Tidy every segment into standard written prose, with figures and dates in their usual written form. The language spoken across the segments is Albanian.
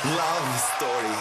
Love Story.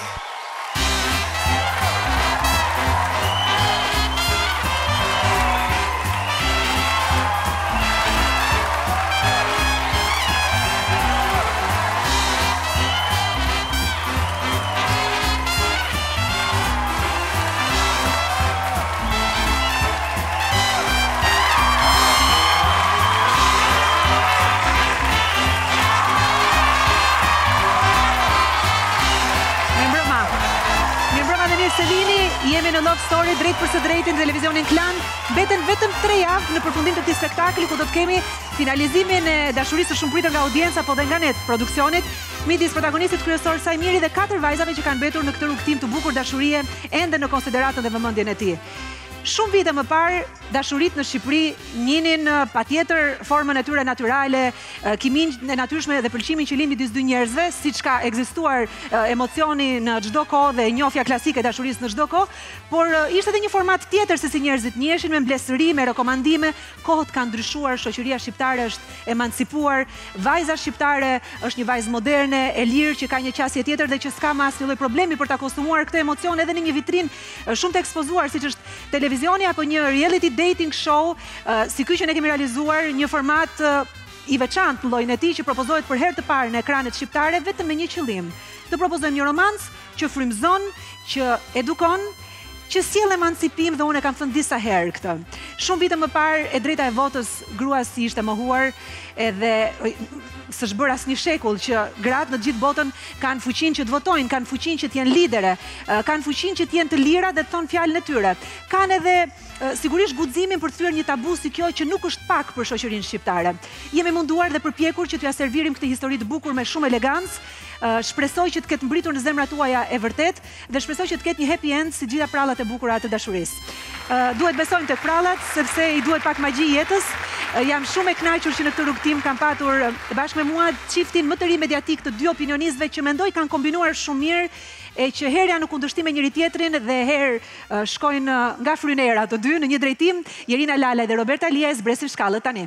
Jemi në Love Story, drejt për së drejtin, televizionin Klan. Mbeten vetëm 3 javë në përfundim të këtij spektakli ku do të kemi finalizimin e dashurisë së shumëpritur nga audienca po dhe nga net produksionit midis protagonistit kryesor Sajmiri dhe 4 vajzave që kanë mbetur në këtë rrugtim të bukur dashurie ende në konsideratën dhe vëmendjen e tij. Shumë vite më parë, dashurit në Shqipëri njinin patjetër formën e tyre natyrale, kimin e natyrshme dhe pëlqimin që lind midis dy njerëzve, siç ka ekzistuar emocioni në çdo kohë dhe njohja klasike e dashurisë në çdo kohë, por ishte edhe një format tjetër se si njerëzit njiheshin me mbledhëri, me rekomandime. Kohët kanë ndryshuar, shoqëria shqiptare është emancipuar, vajza shqiptare është një vajzë moderne, e lirë që ka një qasje tjetër dhe që s'ka asnjë lloj problemi për ta konsumuar këtë emocion edhe në një vitrinë shumë të ekspozuar siç është televizioni apo një reality dating show, si ky që ne kemi realizuar, një format i veçantë në llojin e tij që propozohet për herë të parë në ekranet shqiptare vetëm me një qëllim: të propozojmë një romancë që frymëzon, që edukon, që sjell emancipim, dhe unë e kam thënë disa herë këtë. Shumë vite më parë, e drejta e votës gruas si ishte mohuar, edhe s'është bërë asnjë shekull që gratë në gjithë botën kanë fuqinë që të votojnë, kanë fuqinë që të jenë lidere, kanë fuqinë që të jenë të lira dhe të thonë fjalën e tyre. Kanë edhe sigurisht guximin për të thyer një tabu si kjo që nuk është pak për shoqërinë shqiptare. Jemi munduar dhe përpjekur që t'ja servirim këtë histori të bukur me shumë elegancë. Shpresoj që të ketë mbritur në zemrat tuaja e vërtet dhe shpresoj që të ketë një happy end si gjitha prallat e bukura të dashurisë. Duhet besojmë tek prallat sepse i duhet pak magji jetës. Jam shumë e kënaqur që në këtë rrugtim kam patur bashkë me mua çiftin më të ri mediatik të dy opinionistëve që mendoj kanë kombinuar shumë mirë e që herë janë në kundërshtim me njëri tjetrin dhe herë shkojnë nga frynera të dy në një drejtim. Jerina Lala dhe Roberta Lia zbresin shkallët tani.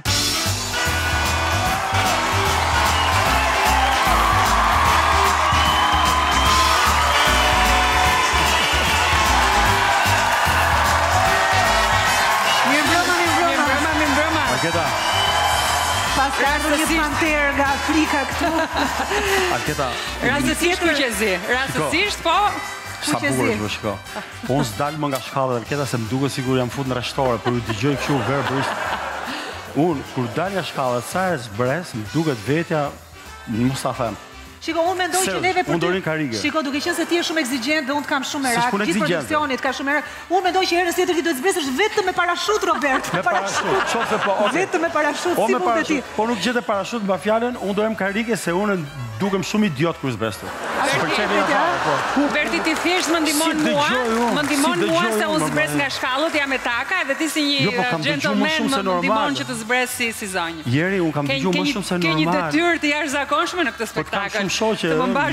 Pas ka ardhur një panter nga Afrika këtu. Alketa, rastësisht kuqezi. Rastësisht, po. Sa bukur është shko. Po unë s'dal më nga shkallët, Alketa, se më duket sigur jam fut në rreshtore, por ju dëgjoj kështu verbalisht. Unë kur dal nga shkallët, sa herë zbres, më duket vetja, mos ta them. Shiko, unë mendoj që neve për ty... Shiko, duke qenë se ti je shumë exigjent dhe unë të kam shumë merak, gjithë produksionit ka shumë merak, unë mendoj që herës tjetër ti duhet zbresësh vetëm me parashut, Robert. Me parashut, qoftë po, okay. Vetëm me parashut, si mund të ti. Po nuk gjete parashut mba fjalën, unë dojem karrige se unë dukem shumë idiot kur zbrestu. Berti, ti thjesht më ndihmon mua se unë zbres nga shkallët, jam me taka, edhe ti si një gentleman më ndihmon që të zbres si zonjë. Jeri, unë kam dëgjuar më shumë se normal. Ke një detyrë të jashtëzakonshme në këtë spektakël. Shoqe,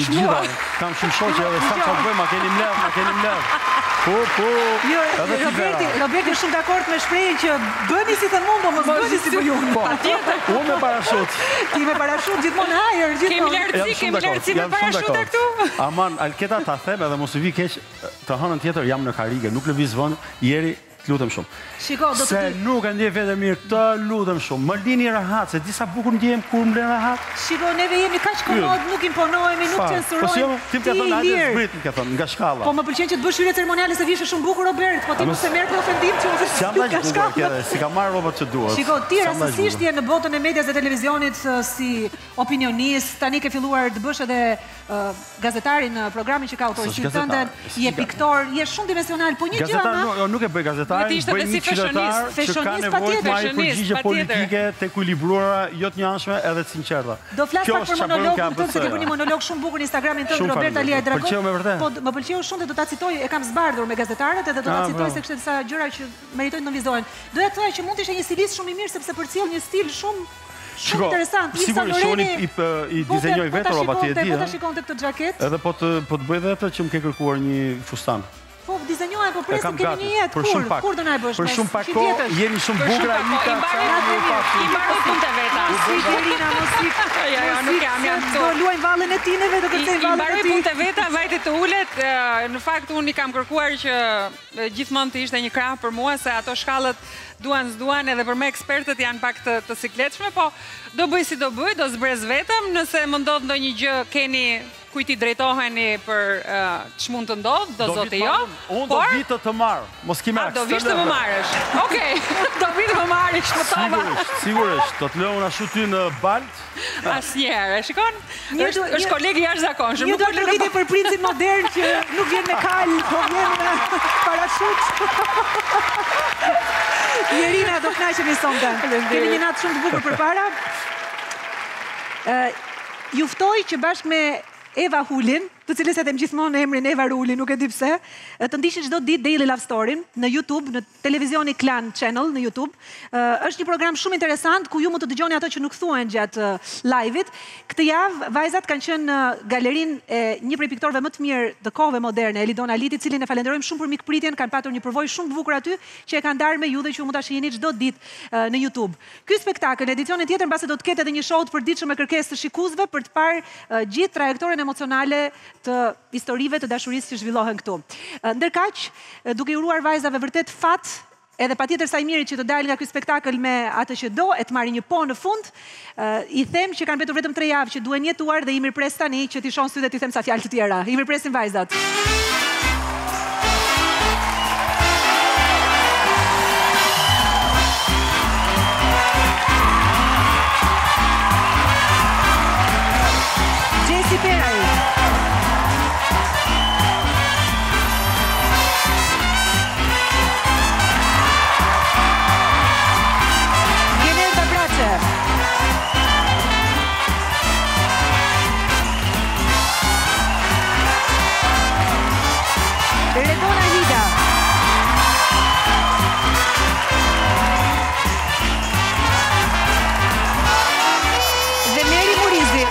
kam shumë shoqe edhe sa të bëjmë, ma keni mledh. Po. Roberti është shumë dakord me shprehjen që bëni si të mundë, mos bëni si për ju. Unë me parashut. Ti me parashut gjithmonë hajër, gjithmonë. Kemi lartësi me parashuta këtu. Aman, Alketa ta them edhe mos i vi keq, të hënën tjetër jam në karrige, nuk lëviz vend, Jeri, të lutem shumë. Shiko, do të se nuk e ndjej veten mirë, të lutem shumë. Më lini rahat, se disa bukur ndjehem kur më lën rahat. Shiko, neve jemi kaq komod, nuk imponohemi, nuk censurojmë. Po ti më thon hajde zbrit, më thon nga shkalla. Po më pëlqen që të bësh hyrje ceremoniale se vishe shumë bukur, Robert, po ti mos e merr për ofendim që unë nga shkalla. Si ka marrë rrobat që duhet. Shiko, ti rastësisht je në botën e medias dhe televizionit si opinionist, tani ke filluar të bësh edhe gazetari në programin që ka autoritetin tënde, je piktor, je shumë dimensional, po një gjë ama. Nuk e bëj gazetari, bëj një qytetar që ka nevojë me një përgjigje politike të ekuilibruara, jo të njëanshme edhe të sinqerta. Do flas pak për monologun tënd, se ke bërë një monolog shumë bukur në Instagramin tënd, Roberta Lia Dragon. Pëlqeu me vërtet. Po më pëlqeu shumë dhe do ta citoj, e kam zbardhur me gazetarët edhe do ta citoj se kishte disa gjëra që meritojnë të vizohen. Doja të thoya që mund të ishte një stilist shumë i mirë sepse përcjell një stil shumë interesant. Sigurisht unë i dizenjoj vetë rrobat e tij. Po ta shikonte këtë xhaketë. Edhe po të bëj vetë që më ke kërkuar një fustan. Po, dizenjohen, po presim keni një jetë, kur do na e bësh? Për shumë pak kohë, jeni shumë bukra, I mbaroj punët e veta. Irina, mos do luajnë vallën e tineve, do kërcejnë I vallën e mbaroj ti. punët e veta, vajte të ulet. Në fakt, unë i kam kërkuar që gjithmonë të ishte një krah për mua, se ato shkallët duan s'duan, edhe për me ekspertët janë pak të sikletshme, po do bëj si do bëj, do zbrez vetëm, nëse më ndodh ndonjë gjë keni kujt i drejtoheni për ç'mund të ndodh, do zotë jo. Unë do vitë të marr, mos ki me do vish të më marrësh. Okej, do vi të më marrësh, më tova. Sigurisht, do të lëun ashtu ty në Balt. Asnjëherë, e shikon? Është koleg i jashtëzakonshëm. Një do të rrugiti për princin modern që nuk vjen me kal, po vjen me parashut. Irina, do kënaqemi sonte. Keni një natë shumë të bukur përpara. Ju ftoj që bashkë me Eva Hulin, të cilës e them gjithmonë emrin Eva Ruli, nuk e di pse, të ndiqni çdo ditë Daily Love Story në YouTube, në televizioni Klan Channel në YouTube. Është një program shumë interesant ku ju mund të dëgjoni ato që nuk thuhen gjatë live-it. Këtë javë vajzat kanë qenë në galerinë e një prej piktorëve më të mirë të kohëve moderne, Elidona Liti, cilin e falenderojmë shumë për mikpritjen, kanë patur një përvojë shumë të bukur aty që e kanë ndarë me ju dhe që ju mund ta shihni çdo ditë në YouTube. Ky spektakël, edicionin tjetër mbase do të ketë edhe një show të përditshëm me kërkesë të shikuesve për të parë gjithë trajektoren emocionale të historive të dashurisë që zhvillohen këtu. Ndërkaq, duke i uruar vajzave vërtet fat, edhe patjetër Sajmirit që të dalë nga ky spektakël me atë që do, e të marrë një po në fund, i them që kanë mbetur vetëm 3 javë që duhen jetuar dhe i mirpres tani që t'i shohën sy dhe t'i them sa fjalë të tjera. I mirpresin vajzat. Gjesi Peraj. Redona Hida. Dhe Meri Murizi.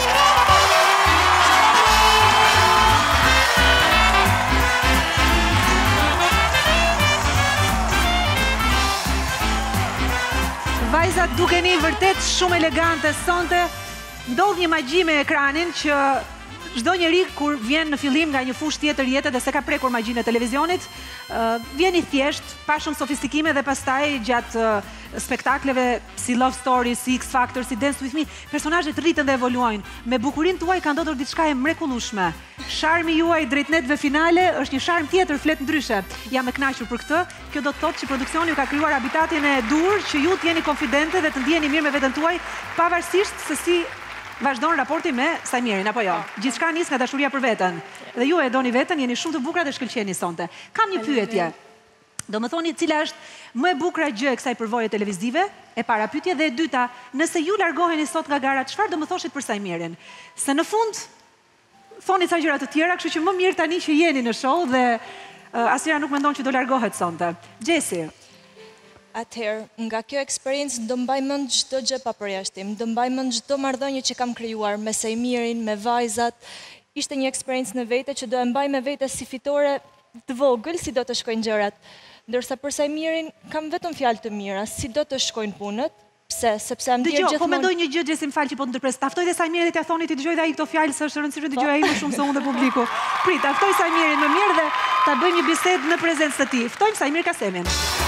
Vajzat dukeni vërtet shumë elegante sonte. Ndodh një magji me ekranin që çdo njeri kur vjen në fillim nga një fushë tjetër jete dhe se ka prekur magjinë e televizionit, vjen i thjesht, pa shumë sofistikime dhe pastaj gjatë spektakleve si Love Story, si X Factor, si Dance With Me, personazhet rriten dhe evoluojnë. Me bukurinë tuaj ka ndodhur diçka e mrekullueshme. Sharmi juaj drejt netëve finale është një sharm tjetër flet ndryshe. Jam e kënaqur për këtë. Kjo do të thotë që produksioni ju ka krijuar habitatin e dur që ju të jeni konfidente dhe të ndiheni mirë me veten tuaj, pavarësisht se si vazhdon raporti me Sajmirin, apo jo? Gjithçka nis nga dashuria për veten. Dhe ju e doni veten, jeni shumë të bukura dhe shkëlqeni sonte. Kam një pyetje. Do më thoni cila është më e bukura gjë e kësaj përvoje televizive, e para pyetje, dhe e dyta, nëse ju largoheni sot nga gara, çfarë do më thoshit për Sajmirin? Se në fund thoni ca gjëra të tjera, kështu që më mirë tani që jeni në show dhe asnjëra nuk mendon që do largohet sonte. Gjesi. Atëherë, nga kjo eksperiencë do mbaj mend çdo gjë pa përjashtim, do mbaj mend çdo marrëdhënie që kam krijuar me Sajmirin, me vajzat. Ishte një eksperiencë në vete që do e mbaj me vete si fitore të vogël si do të shkojnë gjërat. Ndërsa për Sajmirin kam vetëm fjalë të mira, si do të shkojnë punët. Pse? Sepse am dier gjithmonë. Po mendoj një gjë, Gjesi, më fal që po të ndërpres. Taftoj dhe Sajmirin dhe t'ia thoni ti dëgjoj dhe ai këto fjalë, se është e rëndësishme dëgjoj ai më shumë se unë dhe publiku. Prit, taftoj Sajmirin më mirë dhe ta bëjmë një bisedë në prezencë të tij. Ftojmë Sajmir Kasemin.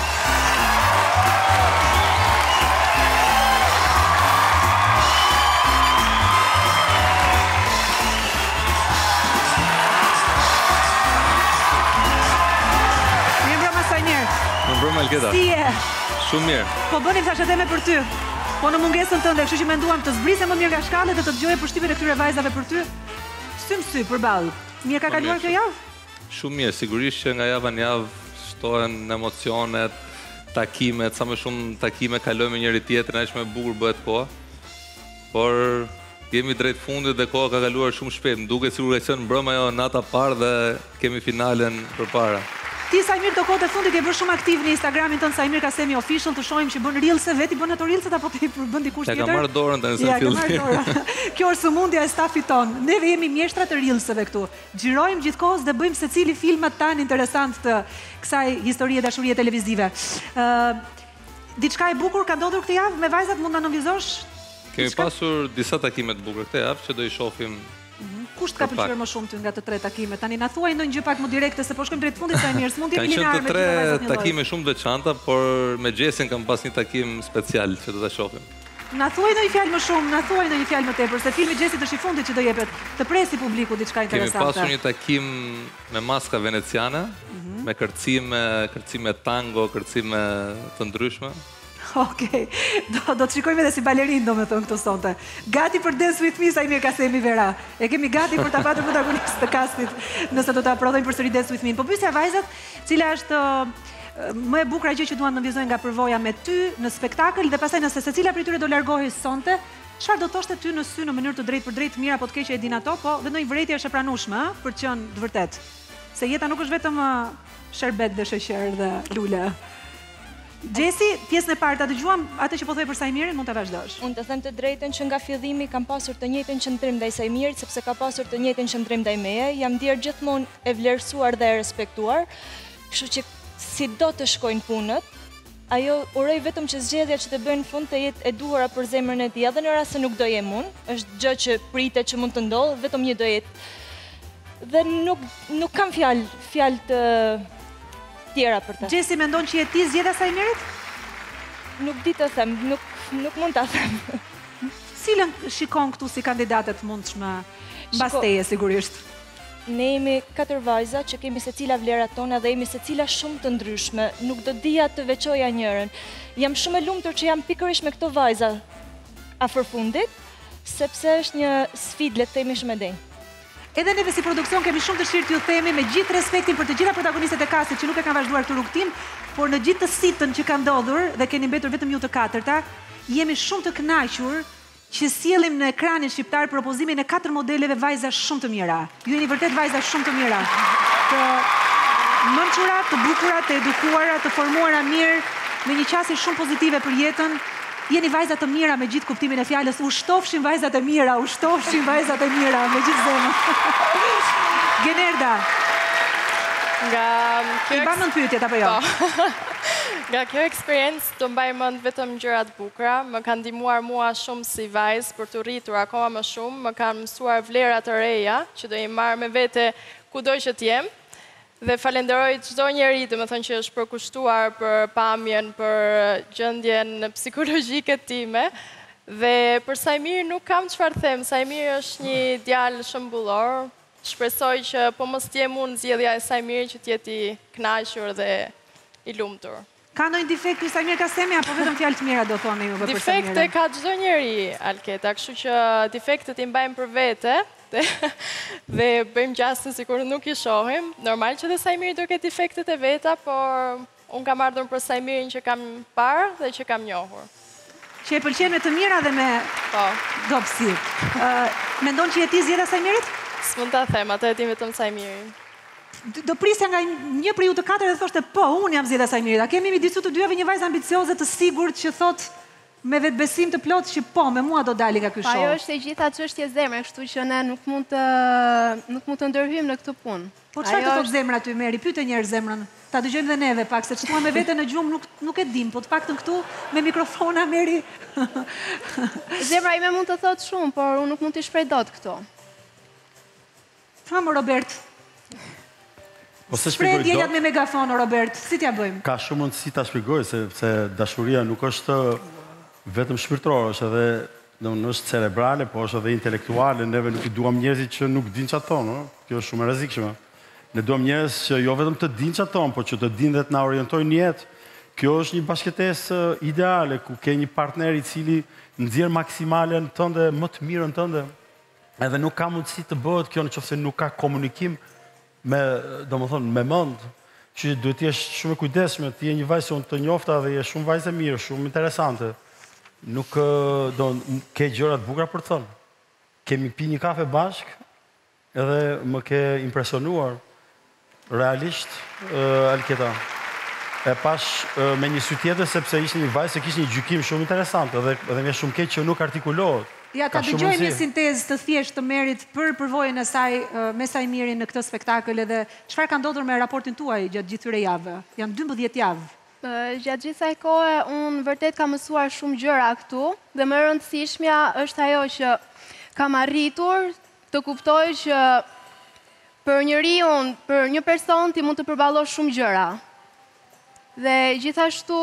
Si e? Shumë mirë. Po bënim thashë edhe me për ty. Po në mungesën tënde, kështu që menduam të zbrisem më mirë nga shkallët dhe të dëgjoje përshtypjen e këtyre vajzave për ty. Sy më sy përballë. Mirë ka kaluar kjo javë? Shumë mirë, sigurisht që nga java në javë shtohen emocionet, takimet, sa më shumë takime kalojmë njëri tjetrin, aq më bukur bëhet koha. Por jemi drejt fundit dhe koha ka kaluar shumë shpejt. Më duket sikur ka qenë mbrëmë ajo nata parë dhe kemi finalen përpara. Ti, Sajmir, të kohët e fundit je bërë shumë aktiv në Instagramin tënë Sajmir Kasemi Official, të shohim që bën reelse, veti bën ato reelset apo ti bën dikush tjetër? Ja ka marrë dorën tani se fillim. Kjo është sëmundja e stafit ton. Neve jemi mjeshtra të reelseve këtu. Xhirojmë gjithkohës dhe bëjmë secili filmat tan interesant të kësaj historie dashurie televizive. Diçka e bukur ka ndodhur këtë javë me vajzat, mund ta nënvizosh? Kemi pasur disa takime të bukura këtë javë që do i shohim. Kusht ka pëlqyer më shumë ty nga të tre takimet? Tani na thuaj ndonjë gjë pak më direkte se po shkojmë drejt fundit sa e mirë. S'mund të jemi linear me të tre takime shumë të veçanta, por me Gjesin kam pas një takim special që do ta shohim. Na thuaj ndonjë fjalë më shumë, na thuaj ndonjë fjalë më tepër, se filmi Gjesit është i fundit që do jepet. Të presi publiku diçka interesante. Kemi pasur një takim me maska veneciane, me kërcime tango, kërcime të ndryshme. Okej, do të shikojmë edhe si balerin, do me thënë këto sonte. Gati për Dance With Me, Sajmir Kasemi Vera. E kemi gati për ta patur protagonist të castit, nëse do ta prodhojmë përsëri Dance With Me. Po pyesja vajzat, cila është më e bukur gjë që duan të nënvizojnë nga përvoja me ty në spektakël dhe pastaj nëse secila prej tyre do largohej sonte, çfarë do thoshte ty në sy në mënyrë të drejtë për drejtë, mira apo të keqe e din ato, po dhe ndonjë vërejtje është e pranueshme, për të qenë të vërtet. Se jeta nuk është vetëm sherbet dhe sheqer dhe lule. Gjesi, pjesën e parë, ta dëgjuam atë që po thoi për Sajmirin, mund ta vazhdosh. Unë të them të drejtën që nga fillimi kam pasur të njëjtën qëndrim ndaj Sajmirit, sepse ka pasur të njëjtën qëndrim ndaj meje. Jam ndier gjithmonë e vlerësuar dhe e respektuar, kështu që si do të shkojnë punët, ajo uroj vetëm që zgjedhja që të bëjnë në fund të jetë e duhura për zemrën e tij, edhe në rast se nuk do jem unë, është gjë që pritet që mund të ndodhë, vetëm një do jetë. Dhe nuk kam fjalë të tjera për të. Gjesi, mendon që je ti zgjedhja Sajmirit? Nuk di të them, nuk mund ta them. Cilën shikon këtu si kandidatet mundshme mbas teje sigurisht? Ne jemi 4 vajza që kemi secila vlerat tona dhe jemi secila shumë të ndryshme. Nuk do dija të veçoja njërin. Jam shumë e lumtur që jam pikërisht me këto vajza afër fundit, sepse është një sfidë, le të themi, shumë e denjë. Edhe neve si produksion kemi shumë dëshirë t'ju themi me gjithë respektin për të gjitha protagonistët e castit që nuk e kanë vazhduar këtë rrugtim, por në gjithë të sitën që ka ndodhur dhe keni mbetur vetëm ju të katërta, jemi shumë të kënaqur që sjellim në ekranin shqiptar propozimin e 4 modeleve vajza shumë të mira. Ju jeni vërtet vajza shumë të mira. Të mençura, të bukura, të edukuara, të formuara mirë, me një qasje shumë pozitive për jetën. Jeni vajzat të mira me gjithë kuptimin e fjalës, u shtofshin vajzat e mira, u shtofshin vajzat e mira me gjithë zemrën. Generda. I banën pyetjet apo jo? Nga kjo eksperiencë të mbaj mend vetëm gjërat bukura, më ka ndihmuar mua shumë si vajzë për të rritur akoma më shumë, më kanë mësuar vlera të reja që do i marr me vete kudo që të jem. Dhe falenderoj çdo njeri, domethënë që është përkushtuar për pamjen, për gjendjen psikologjike time. Dhe për Sajmir nuk kam çfarë them. Sajmir është një djalë shembullor. Shpresoj që po mos jem unë zgjedhja e Sajmirit që të jetë i kënaqur dhe i lumtur. Ka ndonjë defekt ky Sajmir Kasemi apo vetëm fjalë të mira do thoni juve për Sajmirin? Defekte ka çdo njeri, Alketa, kështu që defektet i mbajmë për vete. Dhe bëjmë gjastin sikur nuk i shohim. Normal që dhe Sajmiri do ketë defektet e veta, por unë kam ardhur për Sajmirin që kam parë dhe që kam njohur. Që e pëlqen me të mira dhe me dobësi. Mendon që je ti zgjedhja Sajmirit? S'mund ta them, atë e di vetëm Sajmirin. Do prisja nga një prej ju të katër dhe thoshte po, unë jam zgjedhja Sajmirit. A kemi midis të dyave një vajzë ambicioze të sigurt që thot me vetbesim të plot që po, me mua do dali nga ky show. Ajo është e gjitha çështje zemre, kështu që ne nuk mund të ndërhyjmë në këtë punë. Po çfarë të thot zemra ty, Meri? Pyete një herë zemrën. Ta dëgjojmë dhe neve pak, se ç'thua me veten në gjumë nuk e dim, po të paktën këtu me mikrofona, Meri. Zemra ime mund të thot shumë, por unë nuk mund t'i shpreh dot këtu. Famë Robert. Shpreh djeljat me megafon, Robert. Si t'ja bëjmë? Ka shumë mundësi ta shpjegoj se dashuria nuk është vetëm shpirtërore, është edhe është cerebrale, po është edhe intelektuale. Neve nuk i duam njerëzit që nuk dinë çfarë thonë, kjo është shumë e rrezikshme. Ne duam njerëz që jo vetëm të dinë çfarë thonë, por që të dinë dhe të na orientojnë në jetë. Kjo është një bashkëtesë ideale ku ke një partner i cili nxjerr maksimalen tënde, më të mirën tënde. Edhe nuk ka mundësi të bëhet kjo nëse nuk ka komunikim me, domethënë, me mend. Që duhet të jesh shumë e kujdesshme, ti je një vajzë që unë të njofta dhe je shumë vajzë e mirë, shumë interesante. Nuk do ke gjëra të bukura për të thënë. Kemi pi një kafe bashk edhe më ke impresionuar. realisht, Alketa. E pash me një sy tjetër sepse ishte një vajzë që kishte një gjykim shumë interesant edhe më shumë keq që nuk artikulohet. Ja, ta dëgjojmë një sintezë të thjeshtë të Merit për përvojën e saj me Sajmirin në këtë spektakël edhe çfarë ka ndodhur me raportin tuaj gjatë gjithë këtyre javëve? Janë 12 javë. Gjatë gjithë kësaj kohe, unë vërtet kam mësuar shumë gjëra këtu dhe më e rëndësishmja është ajo që kam arritur të kuptoj që për njeriu, për një person ti mund të përballosh shumë gjëra. Dhe gjithashtu,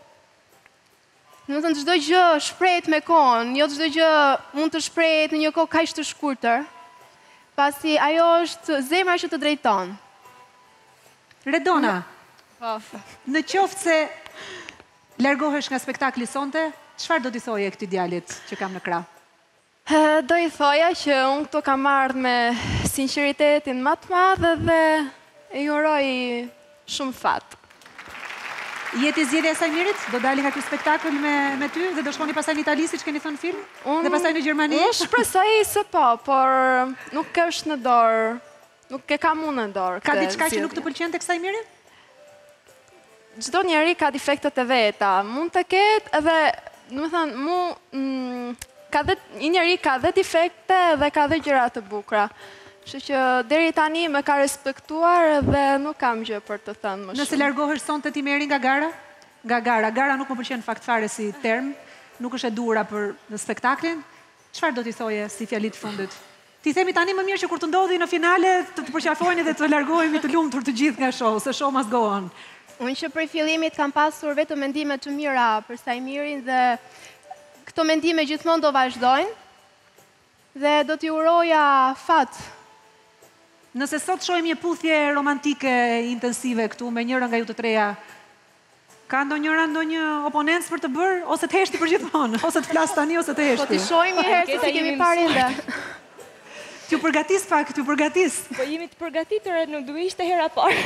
në çdo gjë shprehet me kohën, jo çdo gjë mund të shprehet në një kohë kaq të shkurtër, pasi ajo është zemra që të drejton. Redona, në qoftë se largohesh nga spektakli sonte, çfarë do t'i thoje këtij djalit që kam në krah? Do i thoja që unë këtu kam ardhur me sinqeritetin më të madh dhe e uroj shumë fat. Jeti zgjedhja e Sajmirit? Do dali nga ky spektakël me ty dhe do shkoni pastaj në Itali siç keni thënë në film? Dhe pastaj në Gjermani? Unë shpresoj se po, por nuk është në dorë, nuk e kam unë në dorë. Ka diçka që nuk të pëlqen tek Sajmiri? Çdo njeri ka defektet e veta. Mund të ketë edhe, domethënë, një njeri ka dhe defekte dhe ka dhe gjëra të bukura. Kështu që deri tani më ka respektuar dhe nuk kam gjë për të thënë më shumë. Nëse largohesh sonte ti Meri nga gara? Nga gara. Gara nuk më pëlqen fakt fare si term, nuk është e duhura për në spektaklin. Çfarë do t'i thoje si fjali të fundit? Ti themi tani më mirë që kur të ndodhi në finale të përqafojeni dhe të largohemi të lumtur të gjithë nga show, se show must go on. Unë që për fillimit kam pasur vetëm mendime të mira për Sajmirin dhe këto mendime gjithmonë do vazhdojnë dhe do t'i uroja fat. Nëse sot shohim një puthje romantike intensive këtu me njëra nga ju të treja, ka ndonjë oponent për të bërë ose të heshti përgjithmonë, ose të flas tani ose të heshti? Po t'i shohim një herë se si kemi parë ende. T'ju përgatis pak, t'ju përgatis. Po jemi të përgatitur, nuk duhet ishte hera parë.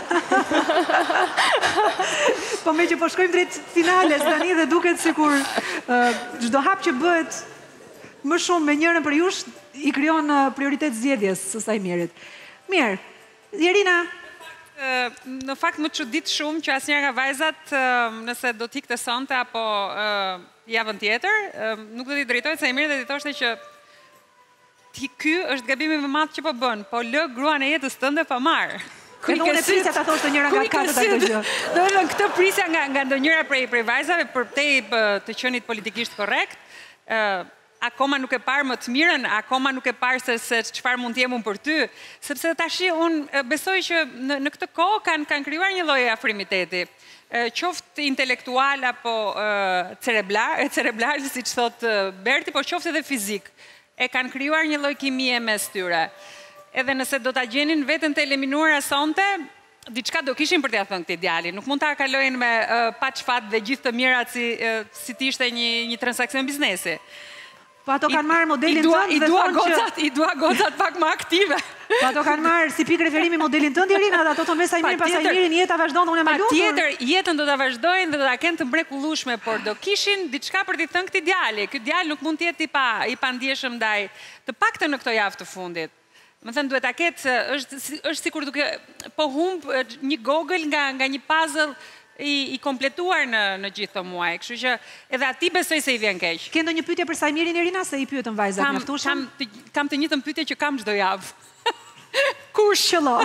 Po me që po shkojmë drejt finales tani dhe duket sikur çdo hap që bëhet më shumë me njërin për jush i krijon prioritet zgjedhjes së Sajmirit. Mirë, Jerina. Në fakt më çudit shumë që asnjëra nga vajzat nëse do t'ikte sonte apo javën tjetër, nuk do t'i drejtojë Sajmirit dhe t'i thoshte që ky është gabimi më madh që po bën, po lë gruan e jetës tënde pa marr. Unë e prisja ta thoshte njëra nga katët ato gjë. Domethënë këtë prisja nga ndonjëra prej vajzave për të qenit politikisht korrekt. Akoma nuk e parë më të mirën, akoma nuk e parë se çfarë mund të jem unë për ty, sepse tash unë besoj që në këtë kohë kanë krijuar një lloj afrimiteti, qoftë intelektual apo cerebral, siç thot Berti, por qoftë edhe fizik. E kanë krijuar një lloj kimie mes tyre. Edhe nëse do ta gjenin veten të eliminuara sonte, diçka do kishin për t'ia thënë këtij djali. Nuk mund ta kalojnë me pa çfat dhe gjithë të mirat si të ishte një transaksion biznesi. Po ato kanë marrë modelin tënd dhe thonë që i dua gocat pak më aktive. Po ato kanë marrë si pikë referimi modelin tënd Irina, dhe ato thonë me Sajmirin, pas Sajmirin jeta vazhdon, unë e malutur. Patjetër, jetën do ta vazhdojnë dhe do ta kenë të mrekullueshme, por do kishin diçka për t'i thënë këtij djali. Ky djalë nuk mund të jetë i pandijshëm ndaj, të paktën në këto javë të fundit. Më thënë duhet ta ketë, është sikur duke po humb një gogël nga një puzzle i kompletuar në gjithë të muaj. Kështu që edhe ati besoj se i vjen keq. Ke ndonjë pyetje për Sajmirin Irina, se i pyetën vajzat mjaftueshëm? Kam të njëjtën pyetje që kam çdo javë. Kush qëllo?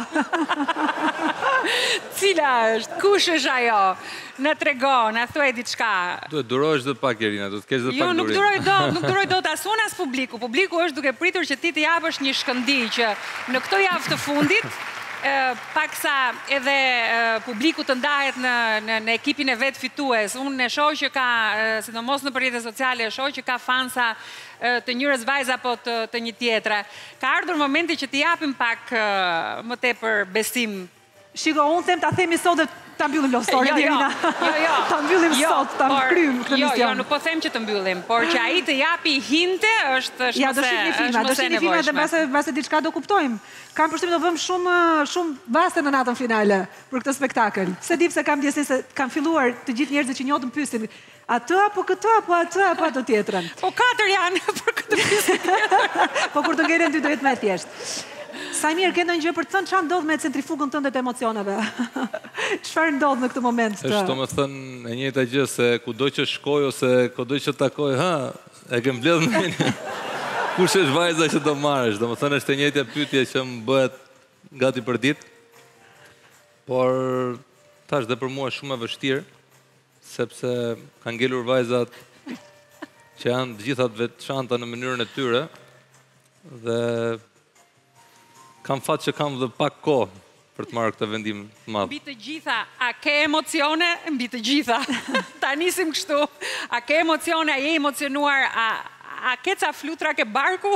Cila është? Kush është ajo? Na tregon, na thuaj diçka. Duhet durohesh dhe pak Irina, do të kesh dhe pak durim. Jo, nuk duroj dot as unë as publiku. Publiku është duke pritur që ti të japësh një shkëndij që në këto javë të fundit paksa edhe publiku të ndahet në ekipin e vetë fitues. Unë e shoh që ka, sidomos në rrjetet sociale, e shoh që ka fansa të njërës vajza apo të një tjetra. Ka ardhur momenti që t'i japim pak më tepër besim. Shiko, unë them ta themi sot dhe ta mbyllim love story, Irina. Jo. Ta mbyllim sot, ta kryjm këtë mision. Jo, nuk po them që të mbyllim, por që ai të japi hinte është ja, do shihni filma dhe mbase diçka do kuptojmë. Kam përshtypjen do vëmë shumë vaste në natën finale për këtë spektakël. Se di pse kam ndjesin se kanë filluar të gjithë njerëzit që njohën pyesin atë apo këtë apo atë tjetrën. Po katër janë për këtë pjesë tjetër. Po kur të ngelen dy do jetë më e thjeshtë. Sajmir, ke ndonjë gjë për të thënë çfarë ndodh me centrifugën tënde të emocioneve? Çfarë ndodh në këtë moment? Është domethënë e njëjta gjë se kudo që shkoj ose kudo që takoj, e kem mbledh mendin. Kush është vajza që do marrësh? Domethënë është e njëjta pyetje që më bëhet gati për ditë. Por tash dhe për mua është shumë e vështirë, sepse kanë ngelur vajzat që janë të gjitha të veçanta në mënyrën e tyre dhe kam fat që kam dhe pak kohë për të marrë këtë vendim të madh. Mbi të gjitha, a ke emocione? Mbi të gjitha. Ta nisim kështu. A ke emocione, a je emocionuar, a ke ca flutra ke barku?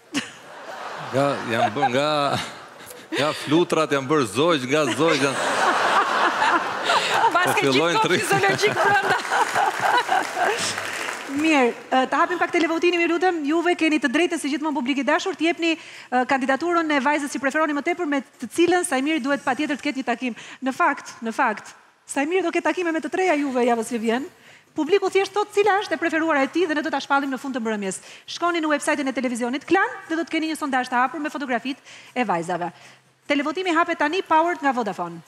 Janë bërë nga flutrat, janë bërë zogj, nga zogj janë... Pas ke gjithë kohë fiziologjik brenda. Mirë, të hapim pak televotimin, ju lutem. Juve keni të drejtën si gjithmonë publik i dashur të jepni kandidaturën e vajzës që preferoni më tepër, me të cilën Sajmiri duhet patjetër të ketë një takim. Në fakt, Sajmiri do ketë takime me të treja juve javës që vjen. Publiku thjesht thot cila është e preferuara e tij dhe ne do ta shpallim në fund të mbrëmjes. Shkoni në websajtin e televizionit Klan dhe do të keni një sondazh të hapur me fotografitë e vajzave. Televotimi hapet tani, powered nga Vodafone.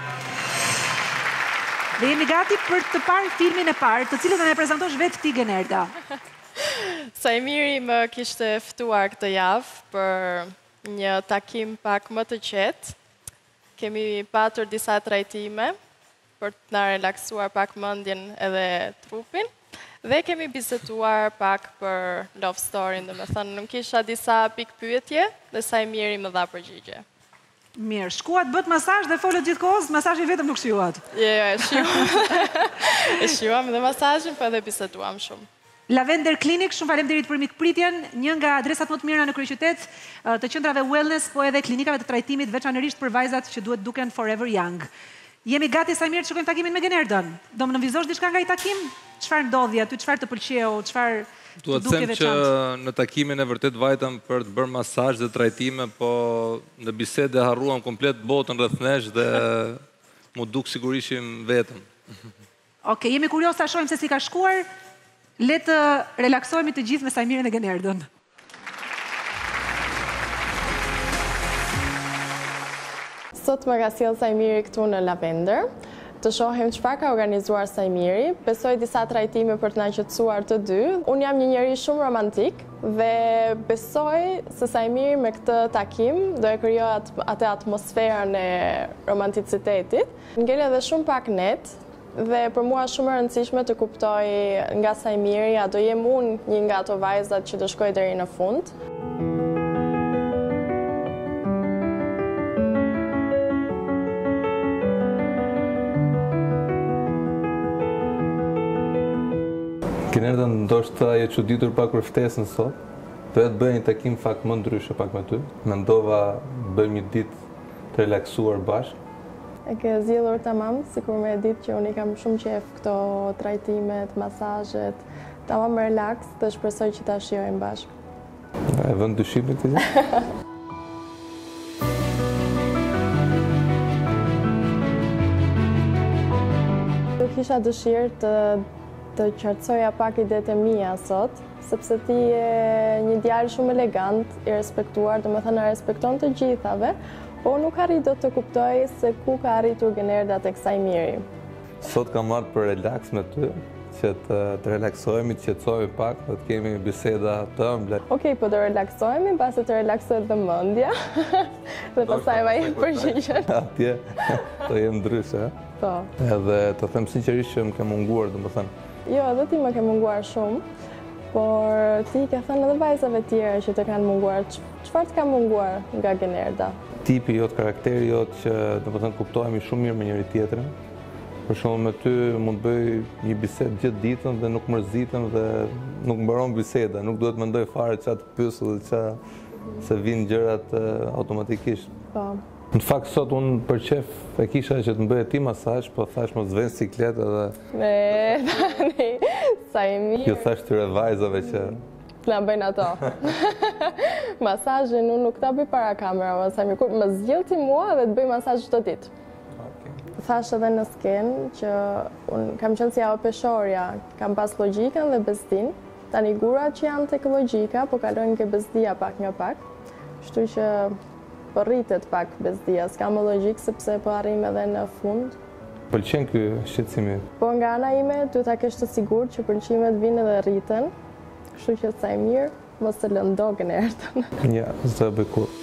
Dhe jemi gati për të parë filmin e parë, të cilën do na prezantosh vetë ti, Generda. Sajmiri më kishte ftuar këtë javë për një takim pak më të qetë. Kemi patur disa trajtime për të na relaksuar pak mendjen edhe trupin dhe kemi biseduar pak për love story, domethënë nuk kisha disa pikë pyetje dhe Sajmiri më dha përgjigje. Mirë, shkuat bët masazh dhe folët gjithkohës, masazhi vetëm nuk shijuat. E shijuam dhe masazhin, po edhe biseduam shumë. Lavender Clinic, shumë faleminderit për mikpritjen, një nga adresat më të mira në kryeqytet të qendrave wellness, po edhe klinikave të trajtimit, veçanërisht për vajzat që duhet duken forever young. Jemi gati, Sajmir, të shkojmë takimin me Generdën. Do më nënvizosh diçka nga i takim? Çfarë ndodhi aty, çfarë të pëlqeu, çfarë Duhet të them që në takimin e vërtet vajtëm për të bërë masazh dhe trajtime, po në bisedë harruam komplet botën rreth nesh dhe mu duk sigurisht vetëm. Okej, jemi kurioz ta shohim se si ka shkuar. Le të relaksohemi të gjithë me Sajmirin e Generdën. Sot më ka sjellë Sajmiri këtu në Lavender. Të shohim çfarë ka organizuar Sajmiri. Besoj disa trajtime për të na qetësuar të dy. Unë jam një njeri shumë romantik dhe besoj se Sajmiri me këtë takim do e krijojë atë atmosferën e romanticitetit. Ngel edhe shumë pak net dhe për mua shumë e rëndësishme të kuptoj nga Sajmiri a do jem unë një nga ato vajzat që do shkoj deri në fund. Generda, ndoshta je çuditur pak për ftesën sot. Doja të bëj një takim fakt më ndryshe pak me ty. Mendova bëjmë një ditë të relaksuar bashkë. E ke zgjedhur tamam, sikur më e ditë që unë kam shumë qejf këto trajtimet, masazhet, tamam relax dhe shpresoj që ta shijojmë bashkë. E vën dyshimit ti? Do kisha dëshirë të qartësoja pak idetë e mia sot, sepse ti je një djalë shumë elegant, i respektuar, domethënë respekton të gjithave, po nuk arrit dot të kuptoj se ku ka arritur Generda tek Sajmiri. Sot kam marrë për relax me ty, që të relaksohemi, të qetësohemi pak, dhe të kemi biseda të ëmbla. Okej, po të relaksohemi, pasi të relaksohet dhe mendja, dhe pastaj vaj përgjigjen. Atje, të jem ndryshe. Po. Edhe të them sinqerisht që më ke munguar, domethënë. Jo, edhe ti më ke munguar shumë, por ti ke thënë edhe vajzave tjera që të kanë munguar. Çfarë të ka munguar nga Generda? Tipi jot, karakteri jot, që domethënë kuptohemi shumë mirë me njëri tjetrin. Për shembull me ty mund të bëj një bisedë gjithë ditën dhe nuk mërzitem dhe nuk mbaron biseda, nuk duhet mendoj fare çfarë të pyes dhe çfarë se vinë gjërat automatikisht. Po. Në fakt sot unë për qef e kisha që të mbëje ti masazh, po thash mos vjen sikletë dhe... Tani, Sajmiri... Ju thash tyre vajzave që... Na bëjnë ato. Masazhin unë nuk ta bëj para kamera, Sajmiri, kur më zgjidh ti mua dhe të bëj masazh çdo ditë. Thash edhe në skenë që unë kam qenë si ajo peshorja, kam pas logjikën dhe bezdin. Tani gurat që janë tek logjika, po kalojnë ke bezdia pak nga pak. Kështu që po rritet pak bezdia, s'ka më logjik sepse po arrim edhe në fund. Pëlqen ky shqetësimi. Po nga ana ime, duhet ta kesh të sigurt që pëlqimet vinë edhe rriten, kështu që sa e mirë, mos të lënë dogën e errtën. Ja, s'do bëj kur.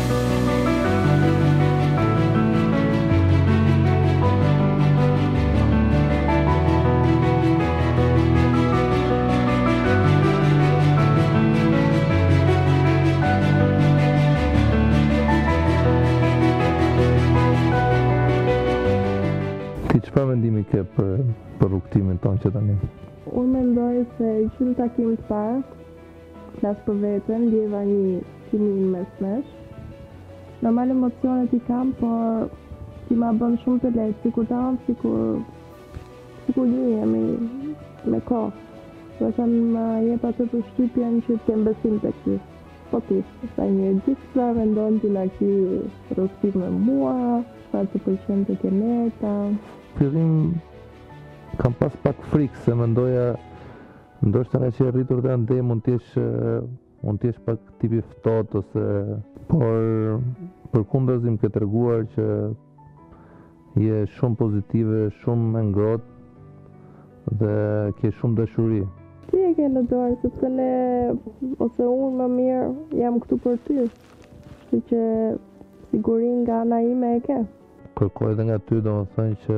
Çfarë mendimi ke për rrugtimin tonë që tani? Unë mendoj se qyri takimin të parë, flas për veten, ndjeva një kimin mes nesh. Normal emocionet i kam, por ti ma bën shumë të lehtë, sikur ta am, sikur një jemi me kohë. Do të thënë ma jep atë përshtypjen që të kem besim tek ty. Po ti, sa i mirë, gjithë çfarë mendon ti nga ky rrugtim me mua, çfarë të pëlqen të ke neta. Fillim kam pas pak frikë se mendoja ndoshta nga që e rritur dhe ande mund t'jesh pak tipi ftohtë ose por përkundërzim ke treguar që je shumë pozitive, shumë e ngrohtë dhe ke shumë dashuri. Ti e ke në dorë sepse ne ose unë më mirë jam këtu për ty. Kështu që sigurin nga ana ime e ke. Kërkoj edhe nga ty, domethënë që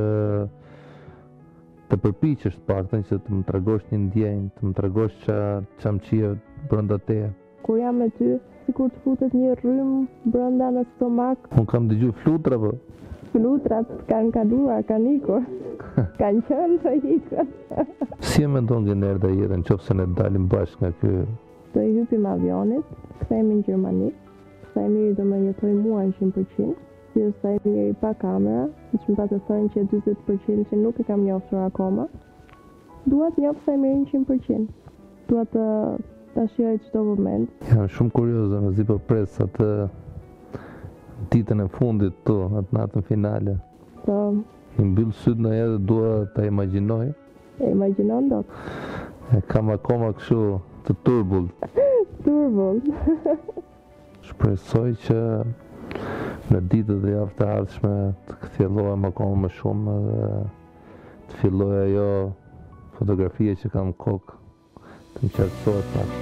të përpiqesh të paktën që të më tregosh një ndjenjë, të më tregosh çam qije brenda teje. Kur jam me ty, sikur të futet një rrym brenda në stomak. Unë kam dëgjuar flutra po. Flutrat kanë kaluar, kanë ikur. Kanë qenë të ikën. Si e mendon Gjenerda jetën nëse ne dalim bashkë nga ky? Do i hypim avionit, kthehemi në Gjermani. Sa i miri do më jetoj mua 100%. Si sa i miri pa kamera, siç më patë thënë që 40% që nuk e kam njoftur akoma. Dua të njoh sa i miri 100%. Dua ta shijoj çdo moment. Jam shumë kurioze, mezi po pres atë ditën e fundit tu, atë natën finale. Po, I mbyll syt në jetë dhe dua ta imagjinoj. e imagjinon dot. E kam akoma kështu të turbull. Turbull. Shpresoj që në ditët dhe javët e ardhshme të kthjellohem akoma më shumë dhe të filloj ajo fotografie që kam kokë të më qartësohet pak.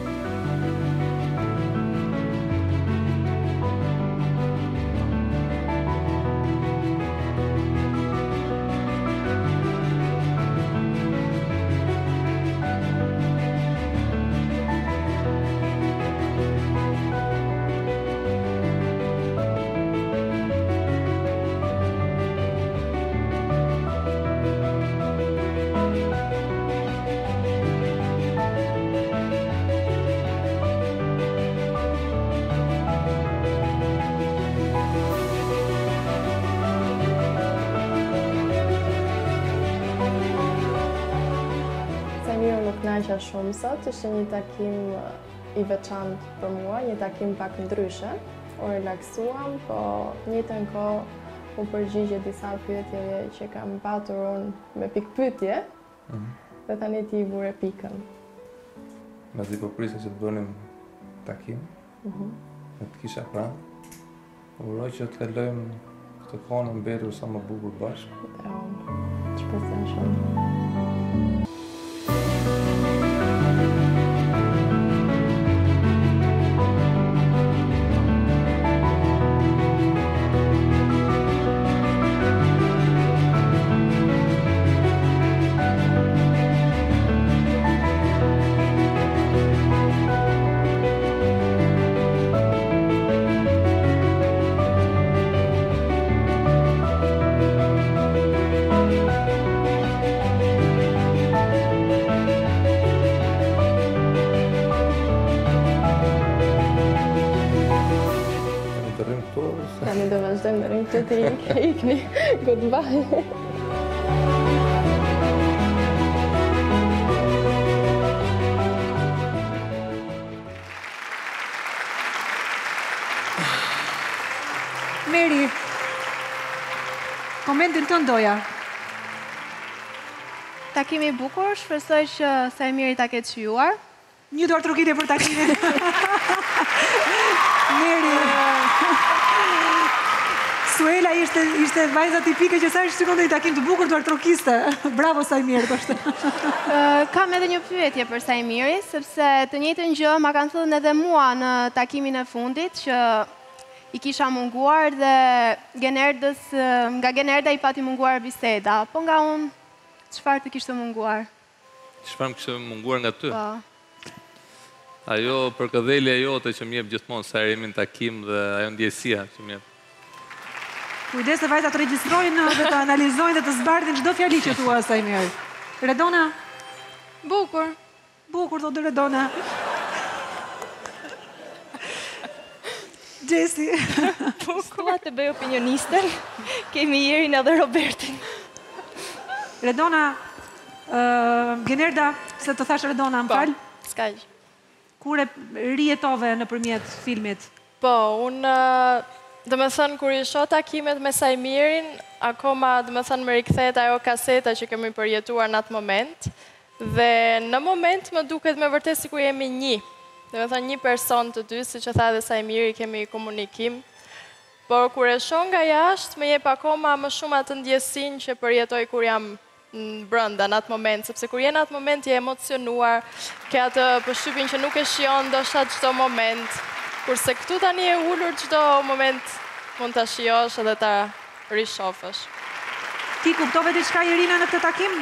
Kënaqa shumë sot, ishte një takim i veçantë për mua, një takim pak ndryshe. U relaksuam, po njëjtën kohë u përgjigje disa pyetjeve që kam patur unë me pikpyetje, dhe tani ti i vure pikën. Mezi po prisja që të bënim takim, e të kisha pranë, uroj që të kalojmë këtë kohë në mbetur sa më bukur bashkë. Shpresoj shumë. Tani do vazhdojmë në ring që ti ikni. Goodbye. Meri, komentin të ndoja. Takimi i bukur, shpresoj që sa i miri ta ketë shijuar. Një dorë trokitje për takimin. Meri. Suela ishte vajza tipike që sa shikon një takim të bukur të artrokiste. Bravo Sajmir, thoshte. Kam edhe një pyetje për Sajmiri, sepse të njëjtën gjë ma kanë thënë edhe mua në takimin e fundit që i kisha munguar dhe nga Generda i pati munguar biseda. Po nga unë, çfarë të kishte munguar? Çfarë më kishte munguar nga ty? Po. Ajo përkëdhelja jote që më jep gjithmonë sa jemi në takim dhe ajo ndjesia që më jep. Kujdes se vajzat të regjistrojnë dhe të analizojnë dhe të zbardhin çdo fjali që thua Sajmir. Redona? Bukur. Bukur, thotë Redona. Gjesi. S'tua të bëj opinionisten, kemi Jerin edhe Robertin. Redona, Generda, se të thash Redona, më falë? S'ka gjë. Kur e rijetove nëpërmjet filmit? Po, unë, dhe me thënë, kur i shoh takimet me Sajmirin, akoma, dhe me thënë, më rikthehet ajo kaseta që kemi përjetuar në atë moment, dhe në moment më duket me vërtet sikur jemi një. Dhe me thënë, një person të dy, si që tha dhe Sajmiri, kemi komunikim, por kur e shoh nga jashtë, më jep akoma më shumë atë ndjesin që përjetoj kur jam në brënda në atë moment, sepse kur je në atë moment je emocionuar, ke atë përshtypjen që nuk e shijon ndoshta çdo moment, kurse këtu tani e ulur çdo moment mund ta shijosh edhe ta rishofësh. Ti kuptove diçka Irina në këtë takim?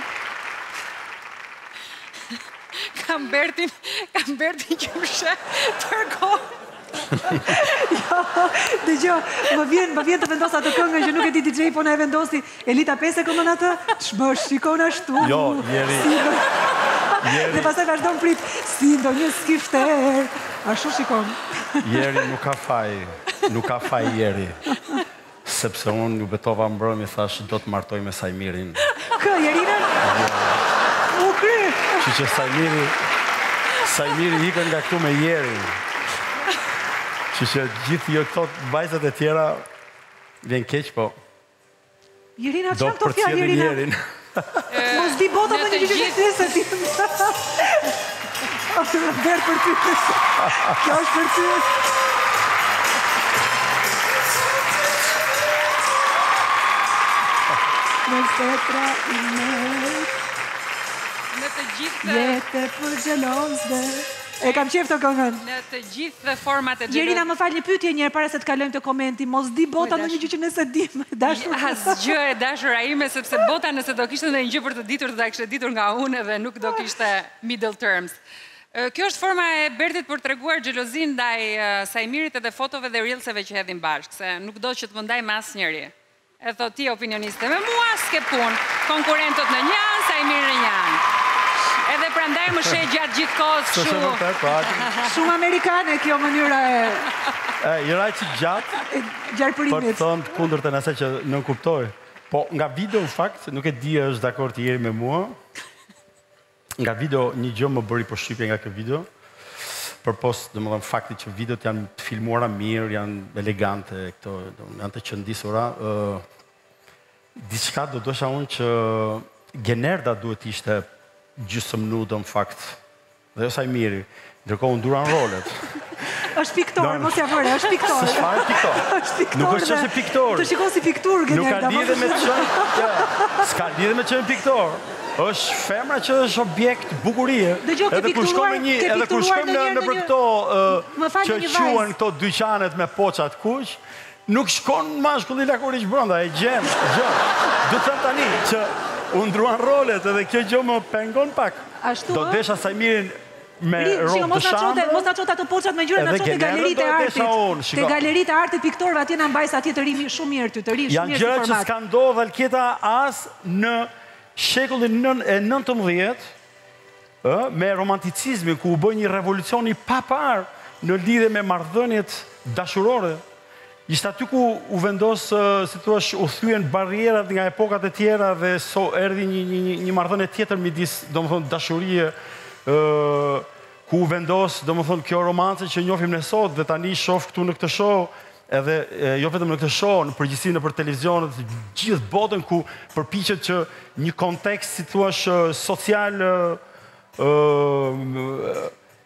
Kam Bertin që më sheh tërkohë. Jo, dëgjoj, më vjen të vendos atë këngën që nuk e di DJ, po na e vendosi Elita Pese këndon atë, më shikon ashtu. Jo, Jeri. Dhe pastaj vazhdon prit, si ndonjë skifter. Ashtu shikon. Jeri nuk ka faj Jeri. Sepse unë ju betova mbrëmje, thash do të martoj me Sajmirin. Kë, Jerina? U kry. Që Sajmiri ikën nga këtu me Jeri. Që gjithë jo këto vajzat e tjera vjen keq, po Jerina, do çfarë këto fjalë përcjellin Jerina? Jerin. Mos di bota në një gjë se ti. Robert për ty. Kjo është për ty. Në setra i me Në të gjithë jetë për gjelozde. E kam qef të këngën. Në të gjithë format e gjelozde. Jerina, më falë një pyetje njërë para se të kalojmë të komenti. Mos di bota në një gjë që nëse dim. Asgjë e dashura ime, sepse bota nëse do kishte ndonjë gjë për të ditur, do ta kishte ditur nga unë dhe nuk do kishte middle terms. Kjo është forma e Bertit për treguar xhelozin ndaj Sajmirit edhe fotove dhe reelseve që hedhin bashkë, se nuk do që të më ndaj me asnjëri. E thot ti opinioniste, me mua s'ke punë. Konkurrentët në një anë, Sajmiri në një anë. Edhe prandaj më sheh gjatë gjithë kohës kështu. Shumë amerikane kjo mënyra e Jera që gjatë gjarpërimit. për të thënë kundër të nëse që nuk kuptoj. Po nga video në fakt, nuk e di është dakord të Jeri me mua. Nga video një gjë më bëri përshtypje nga kjo video. Përpos, domethënë fakti që videot janë të filmuara mirë, janë elegante, këto janë të qëndisura. Diçka do dosha unë që Generda duhet ishte gjysmë nudë në fakt. Dhe jo Sajmiri. Ndërkohë unë duran rolet. Është piktor, mos ja vëre, është piktor. Së shfarë piktor. Nuk është që si piktor. Të shikon si piktur, Generda. Nuk ka lidhe me të qënë. S'ka lidhe me qënë piktor. është femra që është objekt bukurie. Edhe kur shkojmë në për këto që quhen këto dyqanet me poçat kuq, nuk shkon mashkulli lakuriq brenda, e gjen. Do të them tani që u ndruan rolet edhe kjo gjë më pengon pak. Do desha Sajmirin me rrotë të shambrë. Mos na çota të poçat me ngjyra, na çota te galeritë e artit. Te galeritë e artit piktorëve atje na mbajs atje të ri shumë mirë ty, të ri shumë mirë si format. Janë gjëra që s'kan ndodhur Alketa as në shekullin e 19, me romanticizmin ku u bë një revolucion i papar në lidhje me marrëdhëniet dashurore. Ishte aty ku u vendos, si thua, u thyen barrierat nga epokat e tjera dhe erdhi një marrëdhënie tjetër midis, domethënë dashurie, ku u vendos, domethënë kjo romancë që njohim ne sot dhe tani shoh këtu në këtë show, edhe jo vetëm në këtë show, në përgjithësi nëpër televizionet, gjithë botën ku përpiqet që një kontekst, si thua, social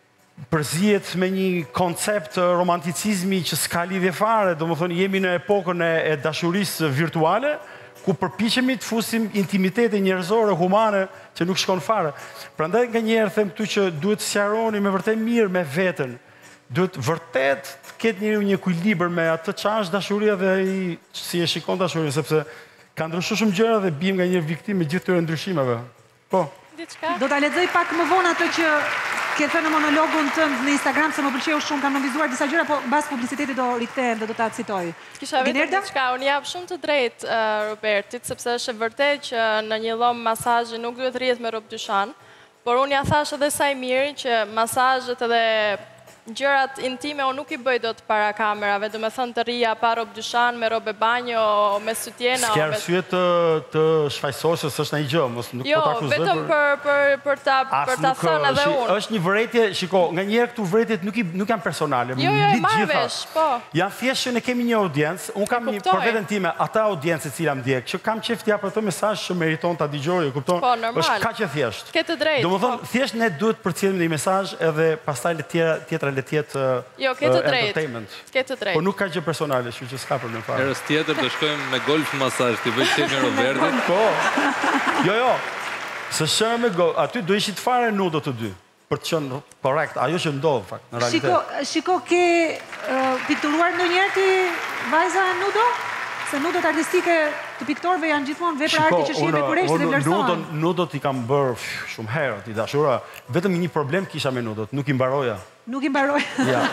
përzihet me një koncept romanticizmi që s'ka lidhje fare, domethënë jemi në epokën e dashurisë virtuale, ku përpiqemi të fusim intimitete njerëzore, humane, që nuk shkon fare. Prandaj nganjëherë them këtu që duhet të sqaroni me vërtet mirë me veten. Duhet vërtet të ketë njeriu një ekuilibër me atë çfarë është dashuria dhe ai si e shikon dashurinë, sepse ka ndryshuar shumë gjëra dhe biem nganjëherë viktimë gjithë këtyre ndryshimeve. Po. Do ta lexoj pak më vonë atë që ke thënë në monologun tënd në Instagram, se më pëlqeu shumë, kam nënvizuar disa gjëra, po mbas publicitetit do rikthehem dhe do ta citoj. Kisha vetëm diçka, unë jap shumë të drejtë Robertit, sepse është e vërtetë që në një llom masazhi nuk duhet rrihet me rob dyshan, por unë ja thash edhe saj mirë që masazhet edhe gjërat intime unë nuk i bëj dot para kamerave, do me thënë të rria pa rob dyshan, me robe banjo, me sutjena. S'ke arsye të shfaqësosh se s'është ndonjë gjë, mos nuk po ta akuzoj. Jo, vetëm për ta thënë edhe unë. Është një vërejtje, shiko, nganjëherë këtu vërejtjet nuk janë personale. Jo, marr vesh, po. Janë thjesht që ne kemi një audiencë, unë kam një për veten time, ata audiencë e cila më ndjek, që kam qejf t'jap atë mesazh që meriton ta dëgjoj, e kupton? Po, normal. Është kaq e thjeshtë. Ke të drejtë. Domethënë, thjesht ne duhet të përcjellim një mesazh edhe pastaj tjetra le të jetë entertainment. Ke të drejtë. Po nuk ka gjë personale, kështu që s'ka problem fare. Herës tjetër do shkojmë me golf masazh, ti bëj çelën Robertit. Po. Jo. Se shënë me golf, aty do ishit fare nudo të dy. Për të qenë korrekt, ajo që ndodh fakt në realitet. Shiko, ke pikturuar ndonjëherë ti vajza nudo? Se nudot artistike të piktorëve janë gjithmonë vepra arti që shihen me kurreshtë dhe vlerësohen. Nudot i kam bërë shumë herë, ti dashura. Vetëm një problem kisha me nudot, nuk i mbaroja. Nuk i mbaroja? Ja.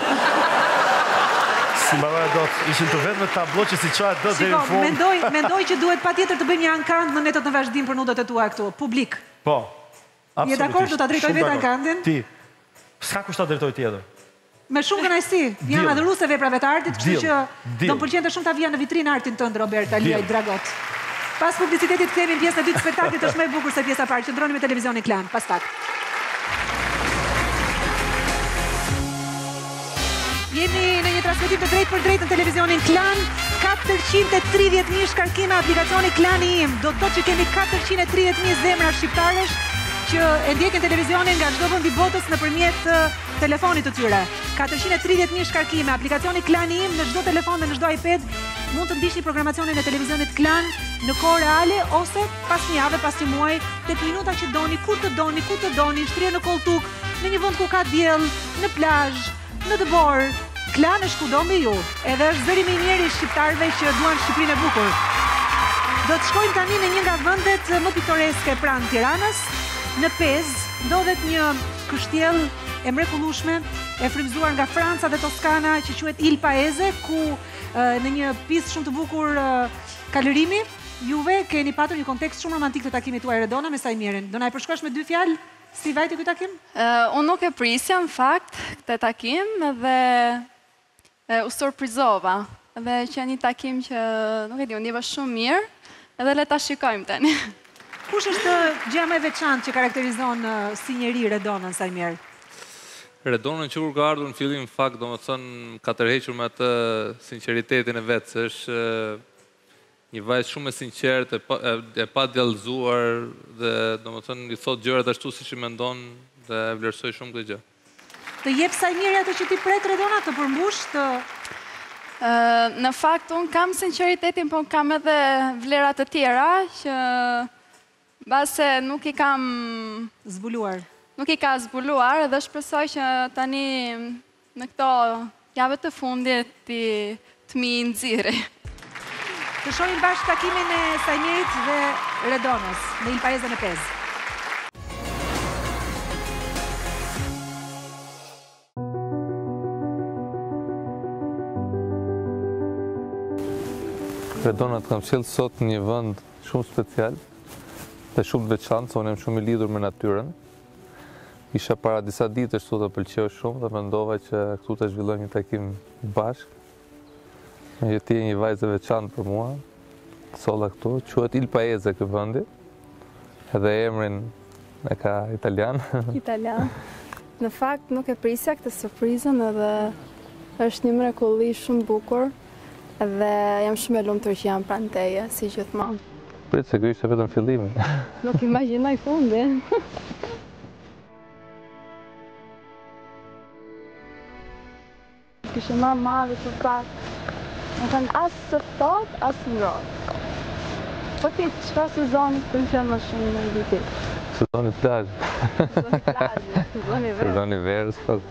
Si mbaroja dot, ishin të vetme tablo që si çahet dot deri në fund. Mendoj që duhet patjetër të bëjmë një ankand në netët në vazhdim për nudot e tua këtu, publik. Po. Absolutisht. Je dakord, do ta drejtoj vetë ankandin? Ti. S'ka kush ta drejtoj tjetër. Me shumë kënaqësi. Jam adhuruese veprave të artit, kështu që do më pëlqente shumë ta vija në vitrinë artin tënd, Robert Aliaj Dragot. Pas publicitetit kthehemi në pjesën e dytë të spektaklit, është më e bukur se pjesa e parë. Qëndroni me televizionin Klan, pas pak. Jemi në një transmetim të drejtë për drejtë në televizionin Klan. 430.000 shkarkime aplikacioni Klani im. Do të thotë që kemi 430.000 zemra shqiptarësh që e ndjekin televizionin nga çdo vend i botës nëpërmjet telefonit të tyre. 430.000 shkarkime, aplikacioni Klani im në çdo telefon dhe në çdo iPad, mund të ndiqni programacionin e televizionit Klan në kohë reale ose pas një jave, pas një muaji, 8 minuta që doni, kur të doni, shtrije në koltuk, në një vend ku ka diell, në plazh, në dëbor. Klan është kudo me ju, edhe është zëri më i mirë i shqiptarëve që duan Shqipërinë e bukur. Do të shkojmë tani në një nga vendet më piktoreske pranë Tiranës. Në Pez ndodhet një kështjell e mrekullueshme, e frymëzuar nga Franca dhe Toskana, që quhet Il Paese, ku në një pistë shumë të bukur kalërimi, juve keni patur një kontekst shumë romantik të takimit tuaj Redona me Sajmirin. Do na e përshkruash me 2 fjalë si vajti ky takim? Unë nuk e prisja në fakt këtë takim dhe u surprizova. Dhe që një takim që nuk e di, unë ndieva shumë mirë, edhe le ta shikojmë tani. Kush është gjëja më e veçantë që karakterizon si njeri Redonën, Sajmir? Redonën që kur ka ardhur në fillim fakt, domethënë ka tërhequr me atë sinqeritetin e vet, se është një vajzë shumë e sinqertë, e pa djallëzuar dhe domethënë i thot gjërat ashtu siç i mendon dhe e vlerësoj shumë këtë gjë. Të jep Sajmiri ato që ti pret Redona, të përmbush, të në fakt unë kam sinqeritetin, po kam edhe vlerat të tjera që base nuk i kam zbuluar. Nuk i ka zbuluar edhe shpresoj që tani në këto javë të fundit të mi nxirri. Të shohim bashkë takimin e Sajmirit dhe Redonës në Il Paese në Pez. Redona, të kam sjellë sot një vend shumë special dhe shumë të veçantë, se unë jam shumë i lidhur me natyrën. Isha para disa ditësh këtu të pëlqeu shumë dhe mendova që këtu të zhvillojmë një takim bashkë. Që ti je një vajzë e veçantë për mua. Solla këtu, quhet Il Paese ky vendi. Edhe emrin e ka italian. Italian. Në fakt nuk e prisja këtë surprizën edhe është një mrekulli shumë bukur. Dhe jam shumë e lumtur që jam pranë teje, si gjithmonë. Prit se ky ishte vetëm fillimi. Nuk imagjinoj fundin. kishe marrë mare për pak. Më thënë asë të ftohtë, asë ngrohtë. Po ti, çfarë sezoni të pëlqen më shumë në vitit? Sezoni plazh. Sezoni plazhi, sezoni verë. Sezoni verës, po.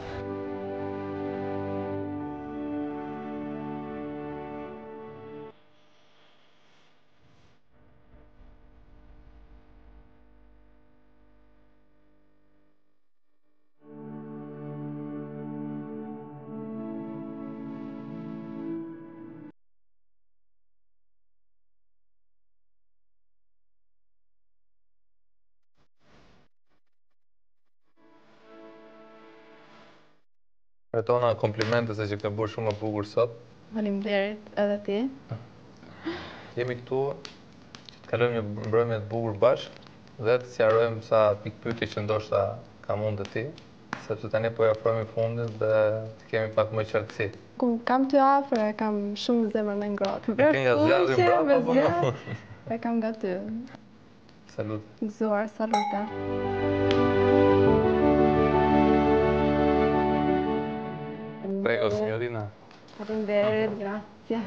Retona, komplimente se që këtë bërë shumë më bukur sot. Faleminderit, edhe ti. Jemi këtu që të kalojmë një mbrëmje të bukur bashkë dhe të sqarojmë sa pikpyetje që ndoshta ka mund të ti, sepse tani po i afrohemi fundit dhe të kemi pak më qartësi. Kam ty afër, e kam shumë zemrën e ngrohtë. E ke nga zjarri mbrapa apo jo? E kam nga ty. Salut. Gëzuar, saluta. Prego, signorina. Faleminderit, grazie.